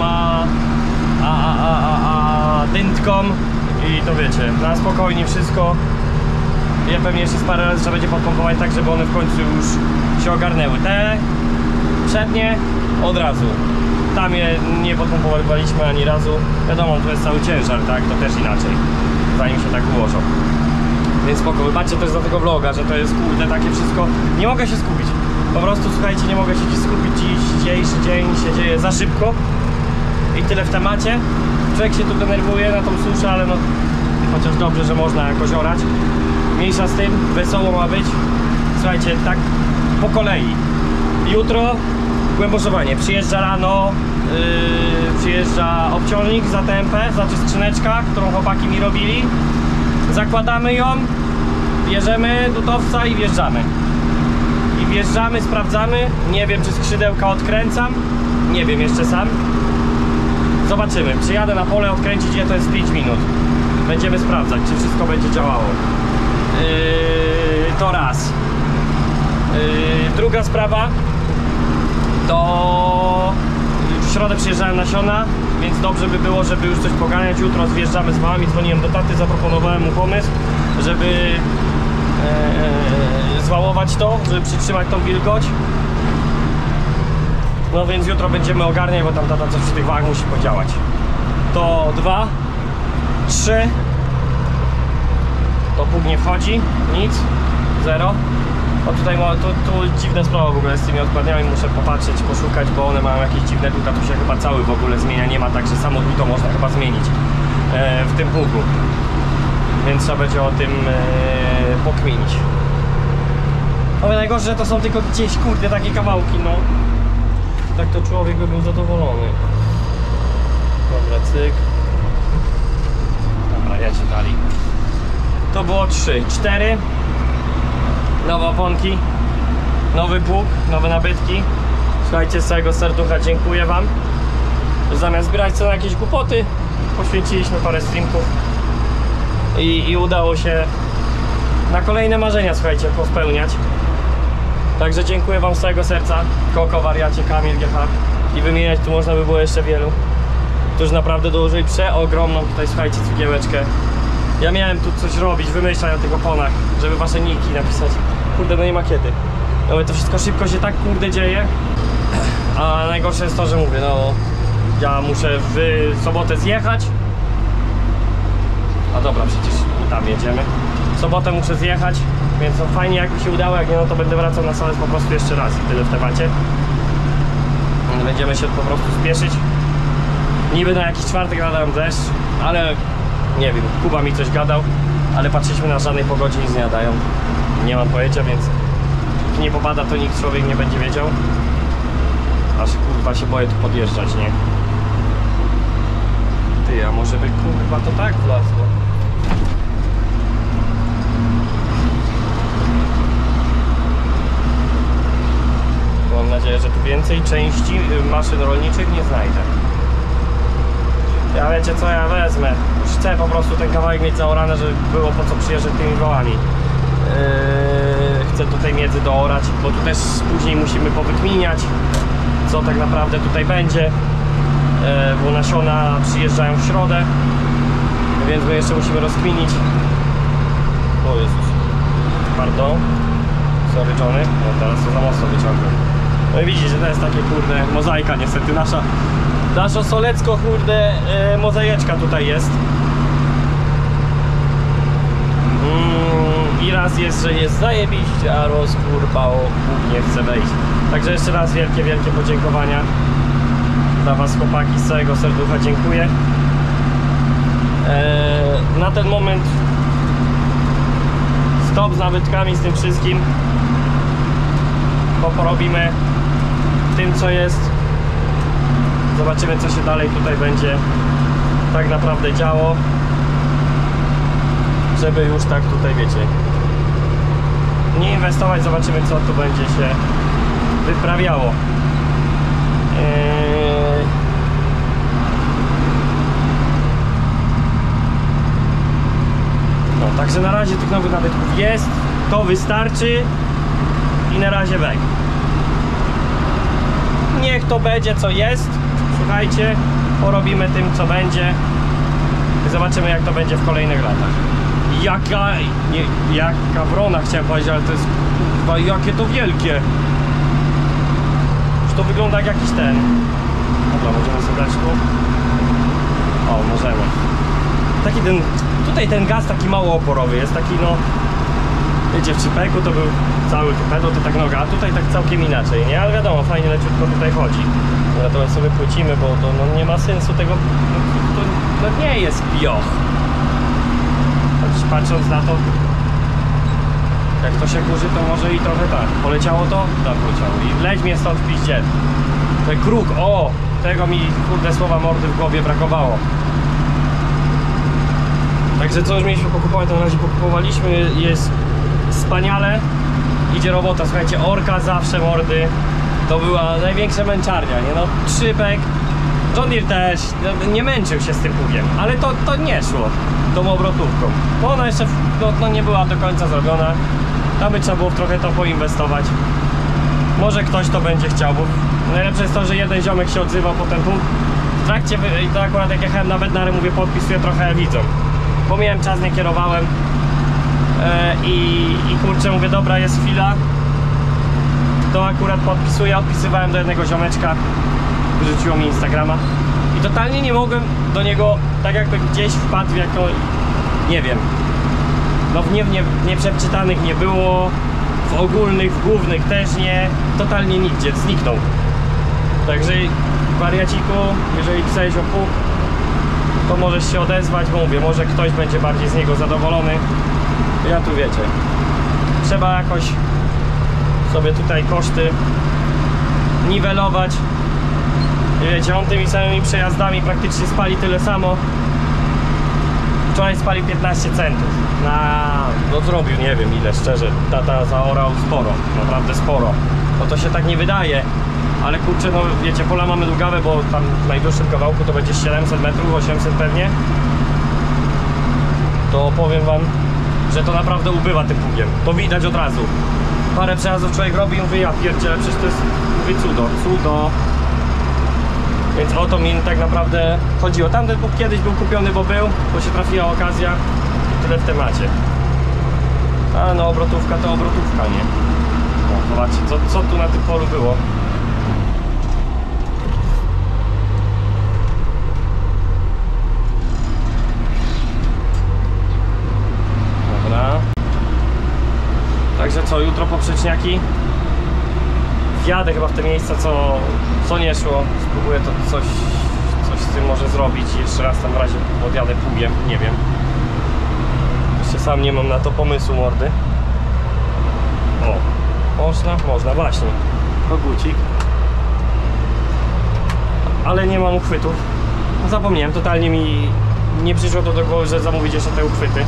a dyntką. I to wiecie, na spokojnie wszystko. Ja pewnie jeszcze z parę razy trzeba będzie podpompować tak, żeby one w końcu już się ogarnęły. Te przednie od razu. Tam je nie podpompowaliśmy ani razu. Wiadomo, to jest cały ciężar, tak? To też inaczej, zanim się tak ułożą. Więc spoko, wybaczcie też za tego vloga, że to jest kurde takie wszystko. Nie mogę się skupić. Po prostu słuchajcie, nie mogę się dziś skupić. Dzisiejszy dzień się dzieje za szybko. I tyle w temacie. Człowiek się tu denerwuje na tą suszę, ale no chociaż dobrze, że można jakoś orać. Mniejsza z tym, wesoło ma być. Słuchajcie, tak po kolei. Jutro głęboszowanie. Przyjeżdża rano, przyjeżdża obciążnik za TMP, znaczy skrzyneczka, którą chłopaki mi robili. Zakładamy ją, bierzemy dutowca i wjeżdżamy. I wjeżdżamy, sprawdzamy. Nie wiem, czy skrzydełka odkręcam. Nie wiem jeszcze sam. Zobaczymy. Przyjadę na pole odkręcić je, to jest 5 minut. Będziemy sprawdzać, czy wszystko będzie działało. To raz. Druga sprawa to w środę przyjeżdżałem nasiona, więc dobrze by było, żeby już coś poganiać. Jutro zjeżdżamy z wami, dzwoniłem do taty, zaproponowałem mu pomysł, żeby zwałować to, żeby przytrzymać tą wilgoć. No więc jutro będziemy ogarniać, bo tam tata coś przy tych wagach musi podziałać. To 2, 3. To pług nie wchodzi, nic, 0. O tutaj tu dziwna sprawa w ogóle z tymi odkładniami, muszę popatrzeć, poszukać, bo one mają jakieś dziwne duta, tu się chyba cały w ogóle zmienia, nie ma tak, że samo duto można chyba zmienić w tym pługu. Więc trzeba będzie o tym pokminić. Ale najgorsze, że to są tylko gdzieś, kurde, takie kawałki, no. Tak to człowiek by był zadowolony. Dobra, cyk. Dobra, jedzie dalej. To było 3, 4. Nowe oponki, nowy pług, nowe nabytki. Słuchajcie, z całego serducha dziękuję wam. Zamiast zbierać co na jakieś głupoty, poświęciliśmy parę streamków i udało się na kolejne marzenia, słuchajcie, pospełniać. Także dziękuję wam z całego serca. Koko, Wariacie, Kamil, GH i wymieniać tu można by było jeszcze wielu, którzy naprawdę dołożyli przeogromną tutaj, słuchajcie, cegiełeczkę. Ja miałem tu coś robić, wymyślać o tych oponach, żeby wasze niki napisać. Kurde, no nie ma kiedy. No to wszystko szybko się tak kurde dzieje, A najgorsze jest to, że mówię, no ja muszę w sobotę zjechać. A dobra, przecież tam jedziemy. W sobotę muszę zjechać, więc no fajnie jakby się udało, jak nie, no to będę wracał na salę po prostu jeszcze raz i tyle w temacie. Będziemy się po prostu spieszyć. Niby na jakiś czwartek nadają deszcz, ale nie wiem, Kuba mi coś gadał, ale patrzyliśmy na żadnej pogodzie, nic nie nadają. Nie mam pojęcia, więc jak nie popada, to nikt człowiek nie będzie wiedział. Aż kurwa się boję tu podjeżdżać, nie? Ty, a może by kurwa to tak wlazło? Mam nadzieję, że tu więcej części maszyn rolniczych nie znajdę. Ja wiecie co, ja wezmę. Już chcę po prostu ten kawałek mieć zaorany, żeby było po co przyjeżdżać tymi wołami. Chcę tutaj między doorać, bo tu też później musimy powykminiać, co tak naprawdę tutaj będzie, bo nasiona przyjeżdżają w środę, więc my jeszcze musimy rozkminić. O Jezus, pardon, sorry Johnny, no teraz to za mocno wyciągłem. No i widzicie, że to jest takie kurde mozaika niestety, nasza Solecko kurde mozaieczka tutaj jest. I raz jest, że jest zajebiście, a roz kurwa o nie chce wejść. Także jeszcze raz wielkie podziękowania dla was chłopaki, z całego serducha dziękuję. Na ten moment stop z nabytkami, z tym wszystkim, bo porobimy tym co jest. Zobaczymy co się dalej tutaj będzie tak naprawdę działo, żeby już tak tutaj wiecie nie inwestować. Zobaczymy co tu będzie się wyprawiało. No także na razie tych nowych nabytków jest, to wystarczy i na razie weg. Niech to będzie co jest. Słuchajcie, porobimy tym co będzie i zobaczymy jak to będzie w kolejnych latach. Jaka wrona chciałem powiedzieć, ale to jest kurwa, jakie to wielkie. Już to wygląda jak jakiś ten. Dobra, możemy sobie dać tu. O, możemy. Taki ten, tutaj ten gaz taki mało oporowy jest, taki no, wiecie, w Czypeku to był cały tupedo, to tak noga, a tutaj tak całkiem inaczej, nie? Ale wiadomo, fajnie leciutko tutaj chodzi. Natomiast sobie płycimy, bo to no, nie ma sensu tego, to nie jest pioch. Patrząc na to, jak to się kurzy, to może i trochę tak. Poleciało to? Tak, poleciało. I leć mnie stąd w piździe. Ten kruk, o! Tego mi kurde słowa mordy w głowie brakowało. Także co już mieliśmy pokupować, to na razie pokupowaliśmy. Jest wspaniale. Idzie robota, słuchajcie, Orka zawsze mordy. To była największa męczarnia, nie no? Trzypek. John Deere też nie męczył się z tym pługiem, ale to nie szło tą obrotówką, bo ona jeszcze no, nie była do końca zrobiona. Tam by trzeba było trochę to poinwestować. Może ktoś to będzie chciał, bo najlepsze jest to, że jeden ziomek się odzywał potem tu w trakcie, i to akurat jak jechałem na Bednary, mówię, podpisuję trochę widzom, bo miałem czas, nie kierowałem i kurczę, mówię, dobra, jest chwila, to akurat podpisuję. Odpisywałem do jednego ziomeczka, wyrzuciło mi Instagrama i totalnie nie mogłem do niego, tak jakby gdzieś wpadł w jako, nie wiem, no w nieprzeczytanych nie było, w ogólnych, w głównych też nie, totalnie nigdzie, zniknął. Także wariaciku, jeżeli pisałeś o pług, to możesz się odezwać, bo mówię, może ktoś będzie bardziej z niego zadowolony. Ja tu wiecie, trzeba jakoś sobie tutaj koszty niwelować. I wiecie, on tymi samymi przejazdami praktycznie spali tyle samo. Wczoraj spali 15 centów. No zrobił nie wiem ile, szczerze. Tata zaorał sporo, naprawdę sporo. No to się tak nie wydaje. Ale kurczę, no wiecie, pola mamy długawe, bo tam w najdłuższym kawałku to będzie 700 metrów, 800 pewnie. To powiem wam, że to naprawdę ubywa tym pługiem. To widać od razu. Parę przejazdów człowiek robi i mówi, ja pierdzielę, przecież to jest, mówię, cudo. Więc o to mi tak naprawdę chodziło. Tamten pług kiedyś był kupiony, bo się trafiła okazja i tyle w temacie. A no obrotówka to obrotówka, nie? No, zobaczcie, co tu na tym polu było. Także co, jutro poprzeczniaki. Wjadę chyba w te miejsca, co nie szło. Spróbuję to coś z tym może zrobić. Jeszcze raz tam w razie odjadę pługiem, nie wiem. Jeszcze sam nie mam na to pomysłu, mordy. O, można, właśnie. Kogucik. Ale nie mam uchwytów. Zapomniałem, totalnie mi nie przyszło to do głowy, że zamówić jeszcze te uchwyty.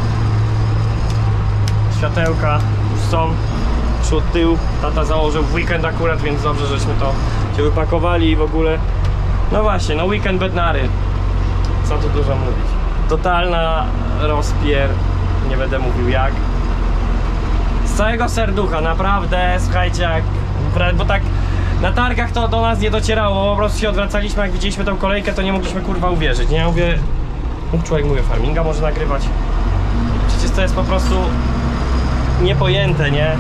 Światełka już są. Przód, tył. Tata założył w weekend akurat, więc dobrze, żeśmy to się wypakowali i w ogóle. No właśnie, no weekend Bednary. Co tu dużo mówić. Totalna rozpier. Nie będę mówił jak. Z całego serducha, naprawdę, słuchajcie, jak, bo tak na targach to do nas nie docierało, po prostu się odwracaliśmy, jak widzieliśmy tą kolejkę, to nie mogliśmy kurwa uwierzyć, nie? Ja mówię, człowiek mówię, farminga może nagrywać. Przecież to jest po prostu niepojęte, nie?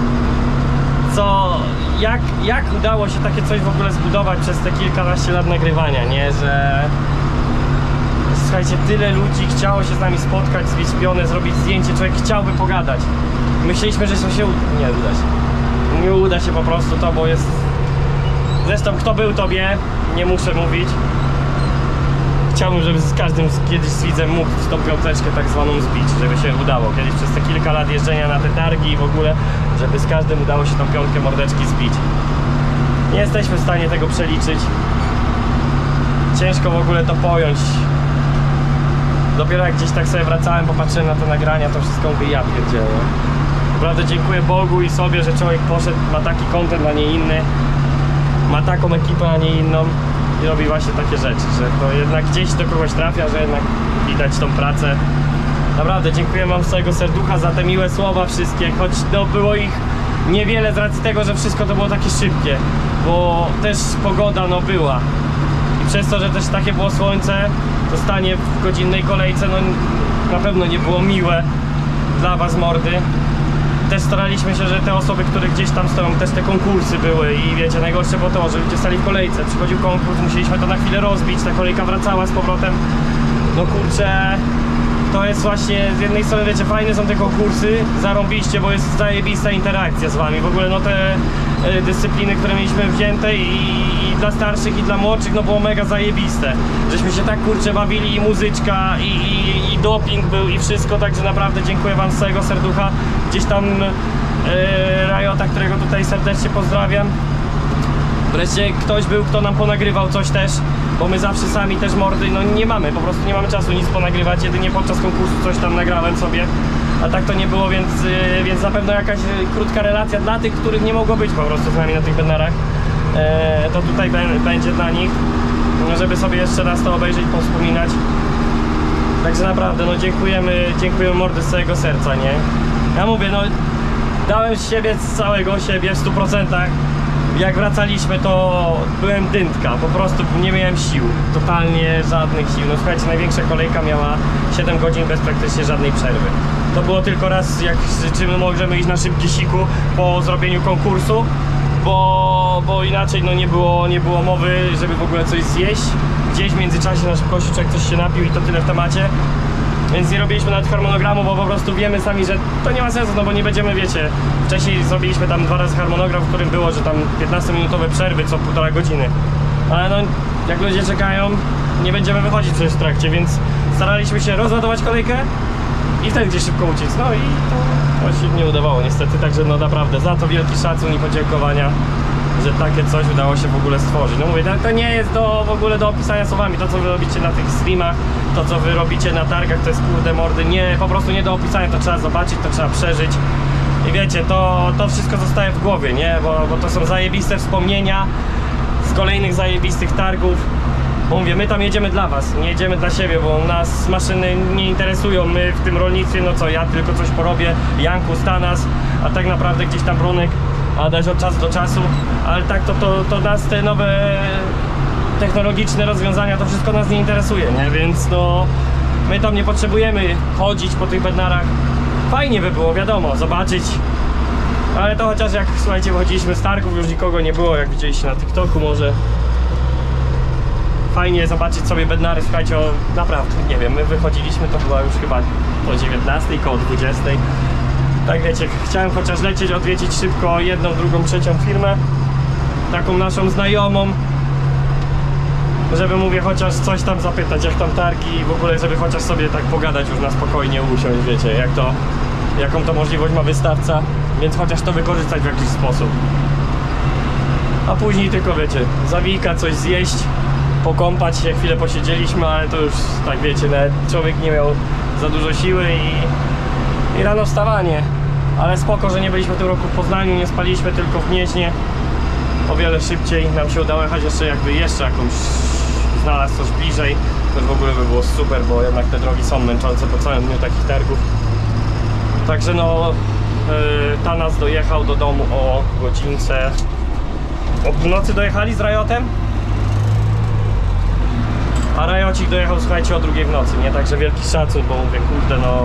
Jak udało się takie coś w ogóle zbudować przez te kilkanaście lat nagrywania, nie? Że słuchajcie, tyle ludzi chciało się z nami spotkać, zbić pionę, zrobić zdjęcie, człowiek chciałby pogadać. Myśleliśmy, że to się nie uda się. Nie uda się po prostu to, bo jest... Zresztą kto był, to wie, nie muszę mówić. Chciałbym, żeby z każdym kiedyś z widzem mógł tą piąteczkę tak zwaną zbić, żeby się udało. Kiedyś przez te kilka lat jeżdżenia na te targi i w ogóle, żeby z każdym udało się tą piątkę mordeczki zbić. Nie jesteśmy w stanie tego przeliczyć. Ciężko w ogóle to pojąć. Dopiero jak gdzieś tak sobie wracałem, popatrzyłem na te nagrania, to wszystko mówię, ja pierdzielę. Naprawdę dziękuję Bogu i sobie, że człowiek poszedł, ma taki content, a nie inny. Ma taką ekipę, a nie inną. I robi właśnie takie rzeczy, że to jednak gdzieś do kogoś trafia, że jednak widać tą pracę. Naprawdę dziękuję wam z całego serducha za te miłe słowa wszystkie, choć no, było ich niewiele z racji tego, że wszystko to było takie szybkie. Bo też pogoda no była. I przez to, że też takie było słońce, to stanie w godzinnej kolejce no na pewno nie było miłe dla was, mordy. Też staraliśmy się, że te osoby, które gdzieś tam stoją, też te konkursy były i wiecie, najgorsze było to, że ludzie stali w kolejce, przychodził konkurs, musieliśmy to na chwilę rozbić, ta kolejka wracała z powrotem. No kurczę, to jest właśnie, z jednej strony wiecie, fajne są te konkursy, zarąbiście, bo jest zajebista interakcja z wami, w ogóle no te dyscypliny, które mieliśmy wzięte i dla starszych i dla młodszych, no było mega zajebiste, żeśmy się tak kurczę bawili i muzyczka i doping był i wszystko, także naprawdę dziękuję wam z całego serducha. Gdzieś tam Rajota, którego tutaj serdecznie pozdrawiam. Wreszcie ktoś był, kto nam ponagrywał coś też, bo my zawsze sami też mordy, no nie mamy, po prostu nie mamy czasu nic ponagrywać, jedynie podczas konkursu coś tam nagrałem sobie, a tak to nie było, więc na pewno jakaś krótka relacja dla tych, których nie mogło być po prostu z nami na tych Bednarach, to tutaj będzie dla nich, żeby sobie jeszcze raz to obejrzeć, powspominać. Także naprawdę, no dziękujemy mordy z całego serca, nie? Ja mówię, no dałem z siebie, z całego siebie w 100%. Jak wracaliśmy, to byłem dyntka, po prostu nie miałem sił, totalnie żadnych sił. No słuchajcie, największa kolejka miała 7 godzin bez praktycznie żadnej przerwy. To było tylko raz, jak czy my możemy iść na szybki siku po zrobieniu konkursu, bo inaczej no nie było mowy, żeby w ogóle coś zjeść. Gdzieś w międzyczasie na szybkości człowiek coś się napił i to tyle w temacie. Więc nie robiliśmy nawet harmonogramu, bo po prostu wiemy sami, że to nie ma sensu, no bo nie będziemy, wiecie, wcześniej zrobiliśmy tam 2 razy harmonogram, w którym było, że tam 15-minutowe przerwy co 1,5 godziny. Ale no, jak ludzie czekają, nie będziemy wychodzić przecież w trakcie, więc staraliśmy się rozładować kolejkę i wtedy gdzieś szybko uciec. No i to się nie udawało niestety, także no naprawdę za to wielki szacun i podziękowania, że takie coś udało się w ogóle stworzyć. No mówię, to nie jest w ogóle do opisania słowami, to co wy robicie na tych streamach, to co wy robicie na targach, to jest kurde mordy, nie, po prostu nie do opisania, to trzeba zobaczyć, to trzeba przeżyć. I wiecie, to wszystko zostaje w głowie, nie, bo to są zajebiste wspomnienia z kolejnych zajebistych targów. Bo mówię, my tam jedziemy dla was, nie jedziemy dla siebie, bo nas maszyny nie interesują, my w tym rolnictwie, no co, ja tylko coś porobię, Janku, Stanas, a tak naprawdę gdzieś tam Brunek, Adaś od czasu do czasu, ale tak to nas te nowe technologiczne rozwiązania, to wszystko nas nie interesuje, nie? Więc no my tam nie potrzebujemy chodzić po tych Bednarach. Fajnie by było, wiadomo, zobaczyć, ale to chociaż jak, słuchajcie, wychodziliśmy z targów, już nikogo nie było, jak widzieliście na TikToku może. Fajnie zobaczyć sobie Bednary, słuchajcie, naprawdę, nie wiem, my wychodziliśmy, to była już chyba o 19, koło 20. Tak wiecie, chciałem chociaż lecieć, odwiedzić szybko jedną, drugą, trzecią firmę, taką naszą znajomą, żeby mówię chociaż coś tam zapytać, jak tam targi i w ogóle, żeby chociaż sobie tak pogadać już na spokojnie, usiąść, wiecie, jaką to możliwość ma wystawca, więc chociaż to wykorzystać w jakiś sposób. A później tylko wiecie, zawika, coś zjeść, pokąpać się, chwilę posiedzieliśmy, ale to już tak wiecie, nawet człowiek nie miał za dużo siły i rano wstawanie. Ale spoko, że nie byliśmy w tym roku w Poznaniu, nie spaliśmy tylko w Gnieźnie. O wiele szybciej nam się udało jechać, jeszcze jakąś znalazł coś bliżej, to już w ogóle by było super, bo jednak te drogi są męczące po całym dniu takich targów. Także no, Tanas dojechał do domu o godzince. O północy dojechali z Rajotem, a Rajocik dojechał, słuchajcie, o 2 w nocy, nie? Także wielki szacun, bo mówię, kurde, no...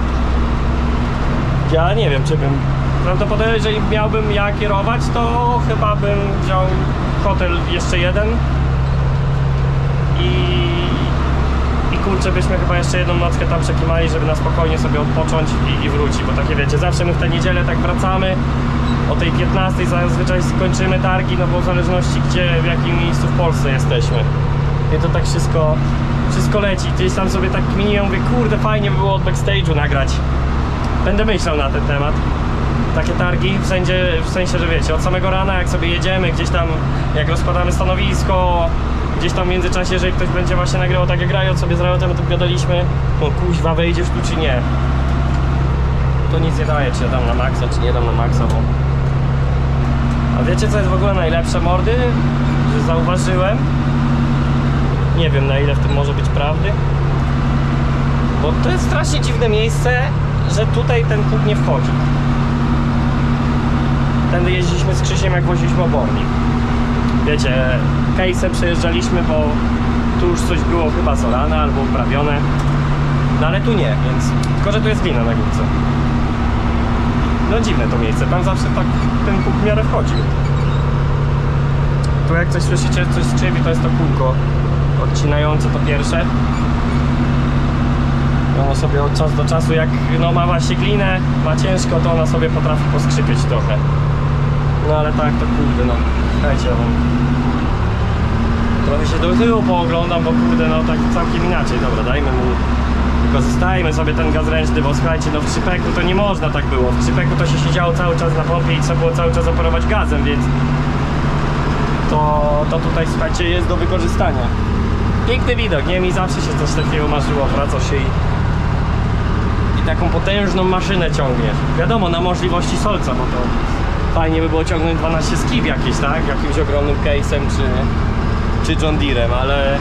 Ja nie wiem, czy bym... Prawdopodobnie, jeżeli miałbym ja kierować, to chyba bym wziął hotel jeszcze jeden i kurczę, byśmy chyba jeszcze jedną nockę tam przekimali, żeby na spokojnie sobie odpocząć i wrócić, bo takie wiecie, zawsze my w tę niedzielę tak wracamy, o tej 15 zazwyczaj skończymy targi, no bo w zależności w jakim miejscu w Polsce jesteśmy. I to tak wszystko leci. Gdzieś tam sobie tak kminię, mówię, kurde, fajnie by było od backstage'u nagrać. Będę myślał na ten temat. Takie targi, w sensie, że wiecie, od samego rana jak sobie jedziemy, gdzieś tam jak rozkładamy stanowisko, gdzieś tam w międzyczasie, jeżeli ktoś będzie właśnie nagrywał tak jak Riot, sobie z Riotem to gadaliśmy, no kuźwa, wejdziesz tu czy nie. To nic nie daje, czy ja dam na maksa, czy nie dam na maksa, bo... A wiecie co jest w ogóle najlepsze, mordy? Że zauważyłem, nie wiem na ile w tym może być prawdy, bo to jest strasznie dziwne miejsce, że tutaj ten pług nie wchodzi. Tędy jeździliśmy z Krzysiem, jak woziliśmy obornik. Wiecie, case'em przejeżdżaliśmy, bo tu już coś było chyba zolane albo uprawione. No ale tu nie, więc... Tylko, że tu jest glina na górce. No dziwne to miejsce, tam zawsze tak ten pług w miarę wchodził. Tu jak coś słyszycie, coś skrzywi, to jest to kółko odcinające to pierwsze. Ono sobie od czasu do czasu, jak no, ma właśnie glinę, ma ciężko, to ona sobie potrafi poskrzypieć trochę. No ale tak, to kurde, no. Słuchajcie, ja wam trochę się do tyłu pooglądam, bo kurde, no tak całkiem inaczej. Dobra, dajmy mu, tylko zostajmy sobie ten gaz ręczny, bo słuchajcie, no w Trzypeku to nie można tak było. W Trzypeku to się siedziało cały czas na pompie i trzeba było cały czas operować gazem, więc to tutaj, słuchajcie, jest do wykorzystania. Piękny widok, nie? Mi zawsze się coś takiego marzyło, wraca się i taką potężną maszynę ciągniesz. Wiadomo, na możliwości solca, bo to fajnie by było ciągnąć 12 skib jakieś, tak? Jakimś ogromnym case'em czy John Deerem, ale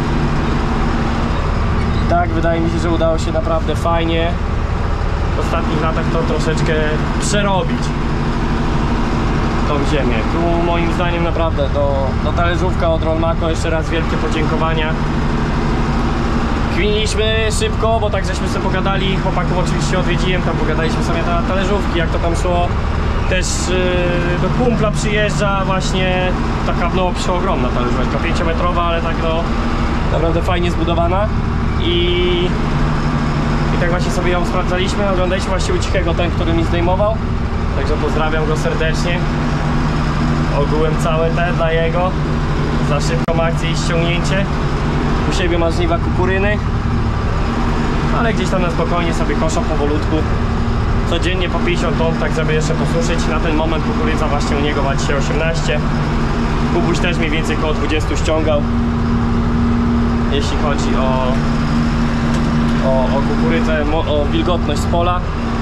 tak, wydaje mi się, że udało się naprawdę fajnie w ostatnich latach to troszeczkę przerobić, tą ziemię. Tu moim zdaniem naprawdę do talerzówka od Rolmako jeszcze raz wielkie podziękowania. Kwiniliśmy szybko, bo tak żeśmy sobie pogadali, chłopaków oczywiście odwiedziłem, tam pogadaliśmy sobie na talerzówki, jak to tam szło. Też do kumpla przyjeżdża właśnie taka no przeogromna talerzówka, 5-metrowa, ale tak no naprawdę fajnie zbudowana i tak właśnie sobie ją sprawdzaliśmy, oglądaliśmy właśnie u Cichego, ten, który mi zdejmował, także pozdrawiam go serdecznie. Ogółem całe te dla jego za szybką akcję i ściągnięcie. U siebie ma żniwa kukuryny, ale gdzieś tam na spokojnie sobie koszą powolutku. Codziennie po 50 ton, tak żeby jeszcze posuszyć. Na ten moment kukurydza właśnie u niego ma dzisiaj 18. Kubuś też mniej więcej około 20 ściągał, jeśli chodzi o kukurydzę, o wilgotność z pola.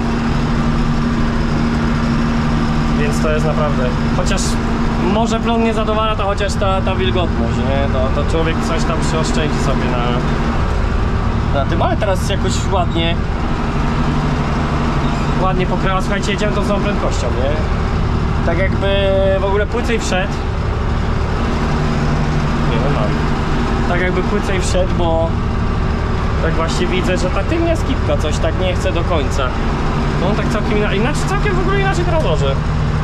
Więc to jest naprawdę, chociaż może plon nie zadowala, to chociaż ta wilgotność, nie? To człowiek coś tam przyoszczędzi sobie na tym, ale teraz jakoś ładnie pokryła. Słuchajcie, jedziemy tą samą prędkością, nie? Tak jakby w ogóle płycej wszedł. Nie no mam. Tak jakby płycej wszedł, bo tak właśnie widzę, że ta tylnia skipka coś tak nie chce do końca. No on tak całkiem inaczej, całkiem w ogóle inaczej teraz może.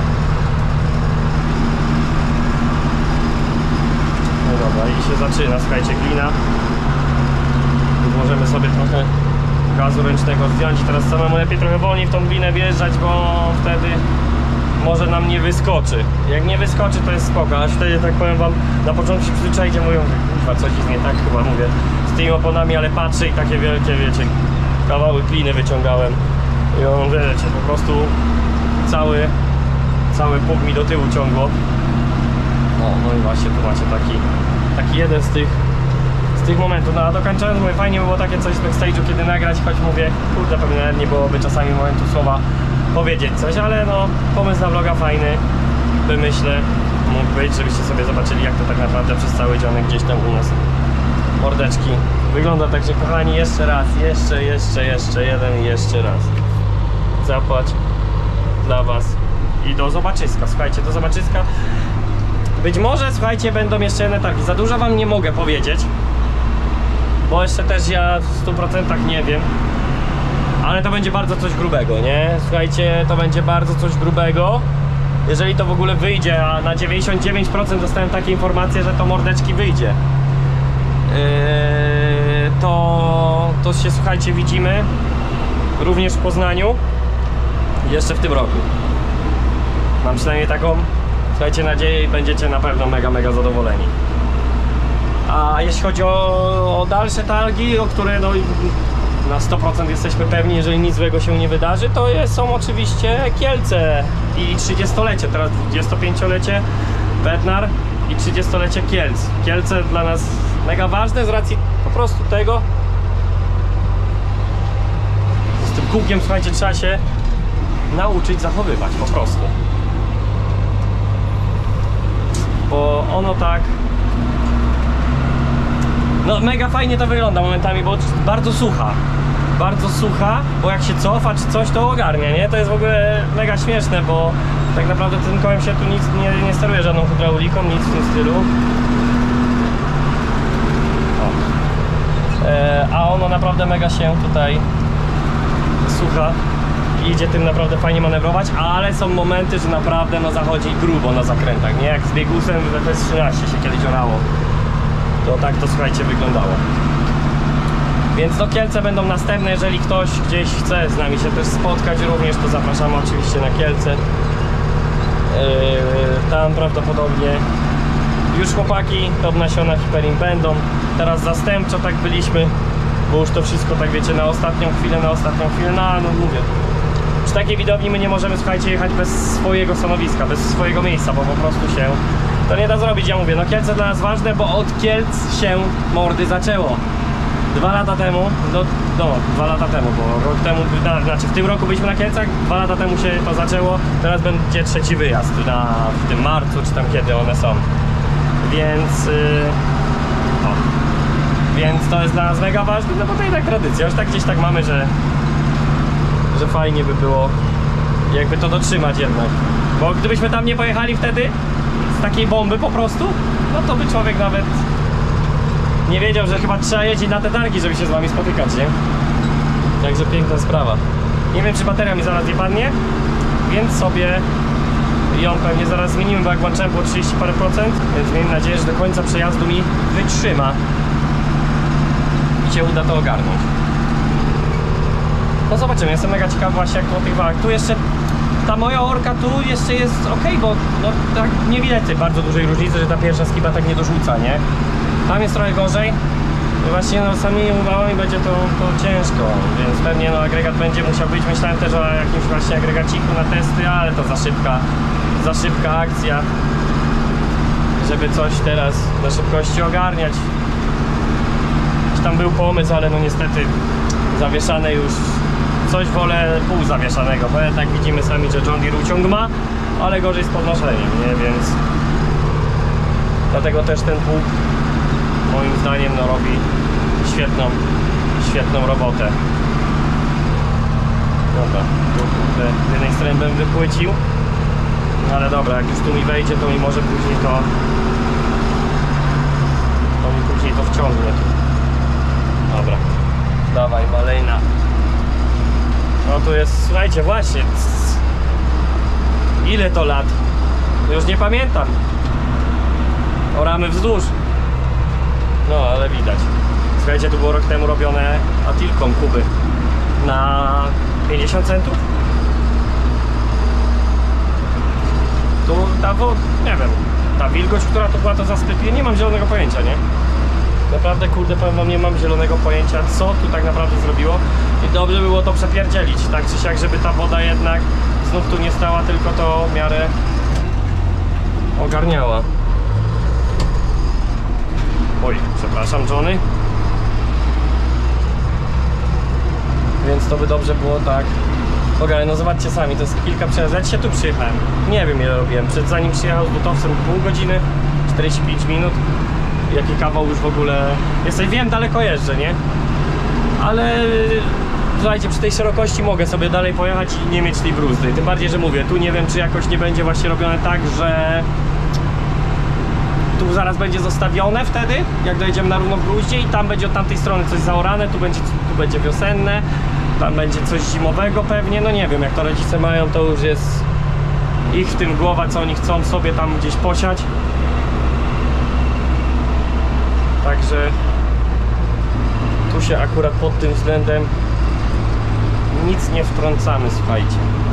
No dobra, i się zaczyna, słuchajcie, glina. Tu możemy sobie trochę gazu ręcznego zdjąć i teraz samemu lepiej trochę wolniej w tą glinę wjeżdżać, bo wtedy może nam nie wyskoczy. Jak nie wyskoczy, to jest spoko, a wtedy, tak powiem wam, na początku się przyzwyczajcie, mówią, kurwa, coś jest nie tak, chyba mówię, z tymi oponami, ale patrzę i takie wielkie, wiecie, kawały gliny wyciągałem i on, wiecie, po prostu cały puk mi do tyłu ciągło. No i właśnie tu macie taki jeden z tych momentów. No a dokończając, mówię, fajnie by było takie coś z backstage'u, kiedy nagrać, choć mówię, kurde, pewnie nie byłoby czasami momentu słowa powiedzieć coś, ale no pomysł na vloga fajny, myślę, mógł być, żebyście sobie zobaczyli, jak to tak naprawdę przez cały dzionek gdzieś tam u nas mordeczki wygląda. Także kochani, jeszcze raz, jeszcze jeden i jeszcze raz zapłać dla was i do zobaczyska. Słuchajcie, do zobaczyska. Być może, słuchajcie, będą jeszcze jedne targi. Za dużo wam nie mogę powiedzieć, bo jeszcze też ja w 100% nie wiem. Ale to będzie bardzo coś grubego, nie? Słuchajcie, to będzie bardzo coś grubego. Jeżeli to w ogóle wyjdzie, a na 99% dostałem takie informacje, że to mordeczki wyjdzie. To się, słuchajcie, widzimy również w Poznaniu jeszcze w tym roku. Mam przynajmniej taką, słuchajcie, nadzieję i będziecie na pewno mega zadowoleni. A jeśli chodzi o dalsze targi, o które no, na 100% jesteśmy pewni, jeżeli nic złego się nie wydarzy, to są oczywiście Kielce i 30-lecie, teraz 25-lecie Bednar i 30-lecie Kielc. Kielce dla nas mega ważne z racji po prostu tego, z tym kółkiem, słuchajcie, trzeba się nauczyć zachowywać po prostu, bo ono tak, no mega fajnie to wygląda momentami, bo bardzo sucha, bo jak się cofa czy coś, to ogarnia, nie? To jest w ogóle mega śmieszne, bo tak naprawdę tym kołem się tu nic nie steruje żadną hydrauliką, nic w tym stylu. A ono naprawdę mega się tutaj słucha i idzie tym naprawdę fajnie manewrować, ale są momenty, że naprawdę no zachodzi grubo na zakrętach, nie? Jak z biegusem w FS13 się kiedyś orało, to tak to, słuchajcie, wyglądało. Więc no Kielce będą następne, jeżeli ktoś gdzieś chce z nami się też spotkać również, to zapraszamy oczywiście na Kielce. Tam prawdopodobnie już chłopaki Top Nasiona Hyperim będą. Teraz zastępczo tak byliśmy, bo już to wszystko, tak wiecie, na ostatnią chwilę, no mówię. Przy takiej widowni my nie możemy, słuchajcie, jechać bez swojego stanowiska, bez swojego miejsca, bo po prostu się to nie da zrobić. Ja mówię, no Kielce dla nas ważne, bo od Kielc się mordy zaczęło. 2 lata temu, no 2 lata temu, bo rok temu, znaczy w tym roku byliśmy na Kielcach, 2 lata temu się to zaczęło, teraz będzie 3. wyjazd w tym marcu, czy tam kiedy one są. Więc to jest dla nas mega ważne, no bo to jednak tradycja, już tak gdzieś tak mamy, że fajnie by było jakby to dotrzymać jednak. Bo gdybyśmy tam nie pojechali wtedy z takiej bomby po prostu, no to by człowiek nawet nie wiedział, że chyba trzeba jeździć na te targi, żeby się z wami spotykać, nie? Także piękna sprawa. Nie wiem, czy bateria mi zaraz nie padnie, więc sobie ją pewnie zaraz zmienimy, bo jak włączyłem było 30 parę procent, więc miejmy nadzieję, że do końca przejazdu mi wytrzyma i się uda to ogarnąć. No zobaczymy, jestem mega ciekawy właśnie jak po tych wałach. Tu jeszcze ta moja orka tu jeszcze jest ok, bo no tak nie widać tej bardzo dużej różnicy, że ta pierwsza skiba tak nie dorzuca, nie? Tam jest trochę gorzej. I właśnie no samymi wałami będzie to ciężko, więc pewnie no agregat będzie musiał być. Myślałem też o jakimś właśnie agregaciku na testy, ale to za szybka akcja, żeby coś teraz na szybkości ogarniać. Gdzieś tam był pomysł, ale no niestety zawieszane już. Coś wolę półzawieszanego, bo tak widzimy sami, że John Deere uciąg ma, ale gorzej z podnoszeniem, nie? Więc dlatego też ten pług moim zdaniem no, robi świetną robotę. Dobra, tu z jednej strony bym wypłycił, ale dobra, jak już tu mi wejdzie, to mi może później to wciągnie. Dobra, dawaj malejna. No tu jest, słuchajcie, właśnie ile to lat? Już nie pamiętam. Oramy wzdłuż. No ale widać. Słuchajcie, tu było rok temu robione Atilką Kuby. na 50 centów. Tu ta nie wiem, ta wilgoć, która to była, to zasypie, nie mam zielonego pojęcia, nie? Naprawdę, kurde, powiem wam, nie mam zielonego pojęcia, co tu tak naprawdę zrobiło. I dobrze było to przepierdzielić, tak czy siak, żeby ta woda jednak znów tu nie stała, tylko to w miarę ogarniała. Oj, przepraszam, Johnny. Więc to by dobrze było tak. Okej, no zobaczcie sami, to jest kilka przejazdów. Ja dzisiaj tu przyjechałem. Nie wiem ile robiłem. Zanim przyjechał z butowcem pół godziny, 45 minut. Jaki kawał już w ogóle. Wiem, daleko jeżdżę, nie? Ale słuchajcie, przy tej szerokości mogę sobie dalej pojechać i nie mieć tej bruzdy. Tym bardziej, że mówię, tu nie wiem, czy jakoś nie będzie właśnie robione tak, że tu zaraz będzie zostawione wtedy, jak dojedziemy na Równogróździe i tam będzie od tamtej strony coś zaorane, tu będzie wiosenne, tam będzie coś zimowego pewnie, no nie wiem, jak to rodzice mają, to już jest ich w tym głowa, co oni chcą sobie tam gdzieś posiać. Także tu się akurat pod tym względem nic nie wtrącamy, słuchajcie.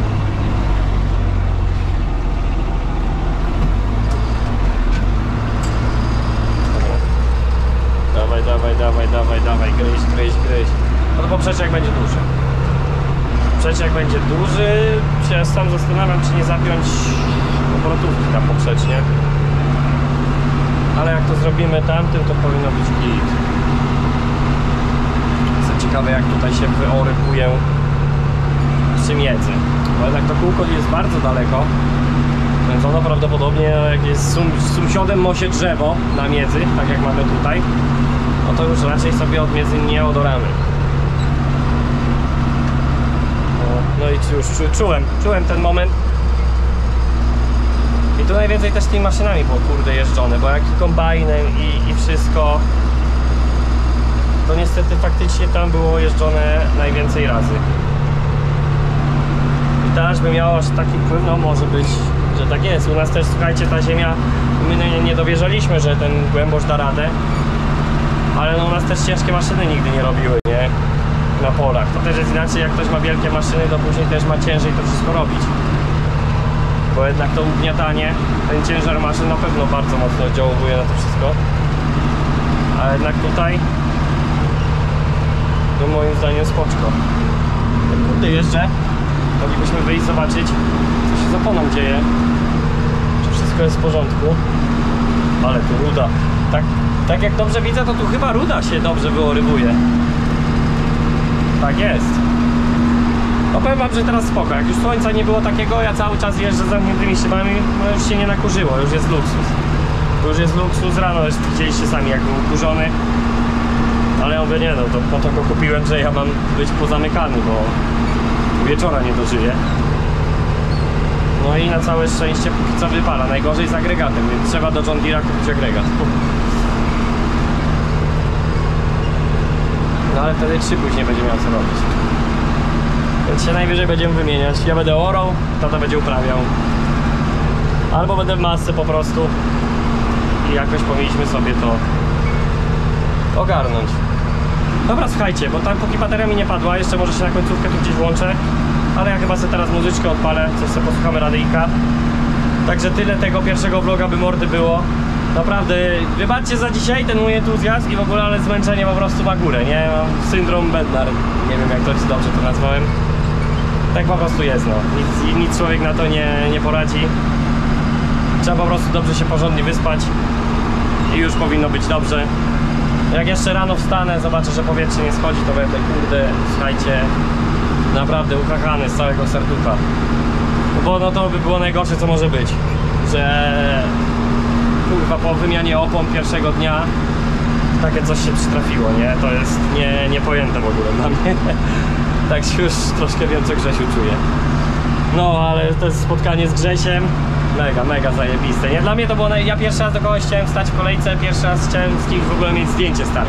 Dawaj, gryź. No to poprzeczek będzie duży. Poprzeczek będzie duży. Się sam zastanawiam, czy nie zapiąć obrotówki tam poprzecznie. Ale jak to zrobimy tamtym, to powinno być git. Jestem ciekawy, jak tutaj się wyorykuje przy miedzy. Bo jednak to kółko jest bardzo daleko. Więc ono prawdopodobnie, jak jest sąsiadem mosie drzewo na miedzy, tak jak mamy tutaj, no to już raczej sobie od miedzy nie odoramy. No i już czułem ten moment. I tu najwięcej też tymi maszynami było, kurde, jeżdżone, bo jak kombajnem i wszystko, to niestety faktycznie tam było jeżdżone najwięcej razy. I teraz by miało aż taki wpływ, no może być, że tak jest. U nas też, słuchajcie, ta ziemia, my nie dowierzaliśmy, że ten głębosz da radę, ale no u nas też ciężkie maszyny nigdy nie robiły, nie? Na polach. To też jest inaczej, jak ktoś ma wielkie maszyny, to później też ma ciężej to wszystko robić. Bo jednak to ugniatanie, ten ciężar maszyn na pewno bardzo mocno oddziałuje na to wszystko. A jednak tutaj, to moim zdaniem spoczko. Kurde, jeszcze moglibyśmy wyjść zobaczyć, co się z oponą dzieje. Czy wszystko jest w porządku. Ale tu ruda. Tak jak dobrze widzę, to tu chyba ruda się dobrze wyorywuje. Tak jest. No powiem wam, że teraz spoko. Jak już słońca nie było takiego, ja cały czas jeżdżę z zamkniętymi szybami, no już się nie nakurzyło, już jest luksus. To już jest luksus, rano już widzieliście sami, jak był ukurzony. Ale ja mówię, nie no, to po to go kupiłem, że ja mam być pozamykany, bo wieczora nie dożyję. No i na całe szczęście póki co wypala. Najgorzej z agregatem, więc trzeba do John Deere'a kupić agregat. No ale wtedy 3 później będzie miał co robić. Więc się najwyżej będziemy wymieniać. Ja będę orał, tata będzie uprawiał. Albo będę w masce po prostu. I jakoś powinniśmy sobie to ogarnąć. Dobra, słuchajcie, bo tam póki bateria mi nie padła, jeszcze może się na końcówkę tu gdzieś włączę. Ale ja chyba sobie teraz muzyczkę odpalę, coś sobie posłuchamy radyjka. Także tyle tego pierwszego vloga by mordy było. Naprawdę, wybaczcie za dzisiaj ten mój entuzjazm i w ogóle, ale zmęczenie po prostu ma górę, nie? Mam syndrom Bednar, nie wiem jak to jest dobrze to nazwałem. Tak po prostu jest, no. Nic człowiek na to nie poradzi. Trzeba po prostu dobrze się porządnie wyspać i już powinno być dobrze. Jak jeszcze rano wstanę, zobaczę, że powietrze nie schodzi, to będę, kurde, słuchajcie, naprawdę uchachany z całego serducha. Bo no to by było najgorsze, co może być, że kurwa po wymianie opon pierwszego dnia takie coś się przytrafiło, nie? To jest niepojęte w ogóle dla mnie. Tak już troszkę wiem, co Grzesiu czuje. No, ale to jest spotkanie z Grzesiem mega zajebiste, nie? Dla mnie to było, ja pierwszy raz do kogoś chciałem stać w kolejce, pierwszy raz chciałem z kimś w ogóle mieć zdjęcie start.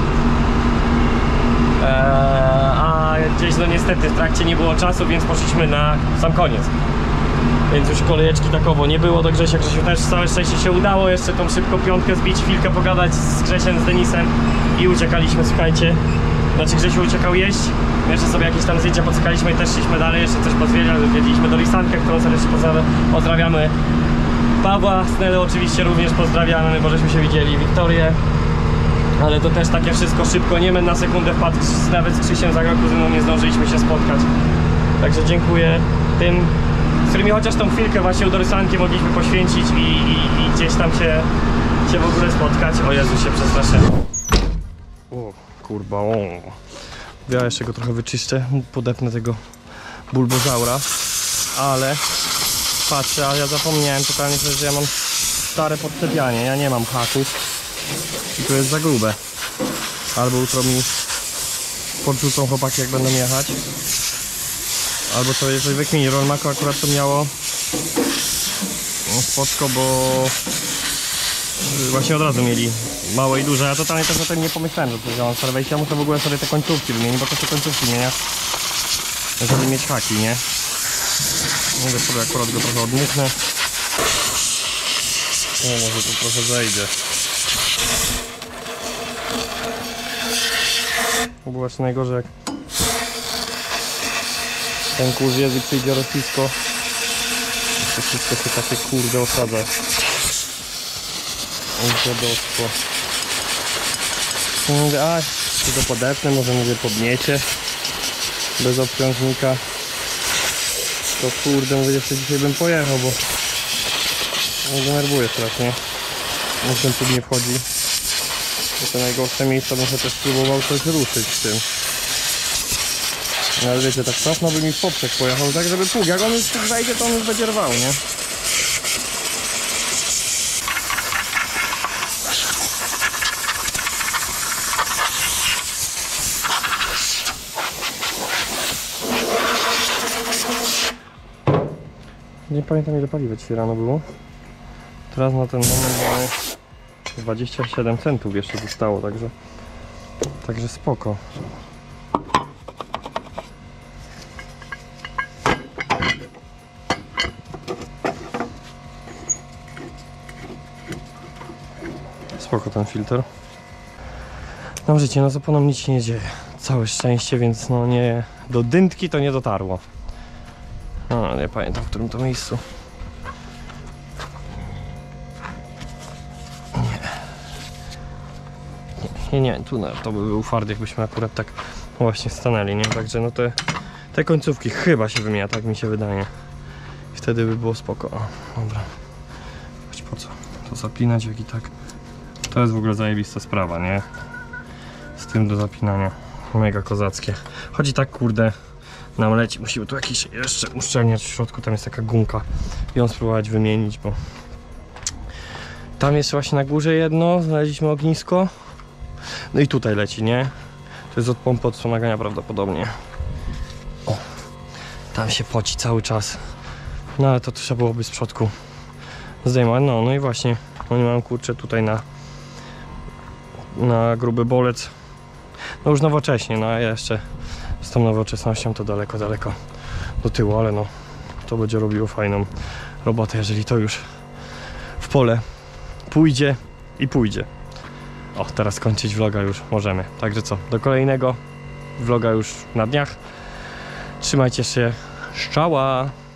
A gdzieś no niestety w trakcie nie było czasu, więc poszliśmy na sam koniec. Więc już kolejeczki takowo nie było do Grzesia. Grzesiu też całe szczęście się udało jeszcze tą szybką piątkę zbić, chwilkę pogadać z Grzesiem, z Denisem i uciekaliśmy, słuchajcie. Znaczy Grzesiu uciekał jeść. Jeszcze sobie jakieś tam zdjęcia poczekaliśmy i też szliśmy dalej, jeszcze coś pozwiedzieliśmy do Lisankę, którą serdecznie pozdrawiamy. Pawła, Snelę oczywiście również pozdrawiamy, bo żeśmy się widzieli, Wiktorię. Ale to też takie wszystko szybko, niemen na sekundę wpadł, nawet z Krzysiem za kuzyną nie zdążyliśmy się spotkać. Także dziękuję tym, z którymi chociaż tą chwilkę właśnie do Rysanki mogliśmy poświęcić i gdzieś tam się w ogóle spotkać. O Jezu, się przestraszyłem. O kurwa, o. Ja jeszcze go trochę wyczyszczę, podepnę tego bulbozaura, ale patrzę, a ja zapomniałem totalnie, że ja mam stare podczepianie, ja nie mam haków i to jest za grube. Albo jutro mi podrzucą chłopaki, jak będą jechać, albo sobie coś wykmini. Rolmako akurat to miało spoczko, bo właśnie od razu mieli małe i duże. Ja totalnie też o tym nie pomyślałem, że to mam serwejście. Ja muszę w ogóle sobie te końcówki wymienić, bo to są końcówki zmienia, żeby mieć haki, nie? Mogę sobie akurat go trochę odmuchnę. O, może tu trochę zejdzie. To było właśnie najgorzej, jak ten kurz jest i przyjdzie rozpisko. To wszystko się takie kurde osadza. Dziadostwo. Mówię, a czy to podepnę, może mówię podniecie bez obciążnika. To kurde, mówię, jeszcze dzisiaj bym pojechał, bo mnie denerwuje strasznie. Niech ten pług nie wchodzi. I te najgorsze miejsca bym się też spróbował coś ruszyć w tym. No ale wiecie, tak cofno by mi w poprzek pojechał, tak żeby pług, jak on już tu wejdzie, to on już będzie rwał, nie? Nie pamiętam, ile paliwa dzisiaj rano było. Teraz na ten moment mamy 27 centów jeszcze zostało, także spoko. Spoko ten filtr. No życie, no za nic się nie dzieje. Całe szczęście, więc no nie, do dyntki to nie dotarło. No, nie pamiętam, w którym to miejscu. Nie, tu to by był fart, jakbyśmy akurat tak właśnie stanęli, nie? Także no te końcówki chyba się wymienia, tak mi się wydaje. I wtedy by było spoko. O, dobra. Choć po co to zapinać, jak i tak. To jest w ogóle zajebista sprawa, nie? Z tym do zapinania. Mega kozackie. Choć i tak kurde nam leci. Musimy tu jakiś jeszcze uszczelniać w środku. Tam jest taka gumka. I ją spróbować wymienić, bo tam jest właśnie na górze jedno. Znaleźliśmy ognisko. No i tutaj leci, nie? To jest od pompy od wspomagania prawdopodobnie. O, tam się poci cały czas. No ale to trzeba byłoby z przodku zdejmować. No i właśnie oni mają kurczę tutaj na gruby bolec. No już nowocześnie, no a ja jeszcze z tą nowoczesnością to daleko do tyłu, ale no to będzie robiło fajną robotę, jeżeli to już w pole pójdzie i pójdzie. O, teraz kończyć vloga już możemy. Także co, do kolejnego vloga już na dniach. Trzymajcie się, szczała!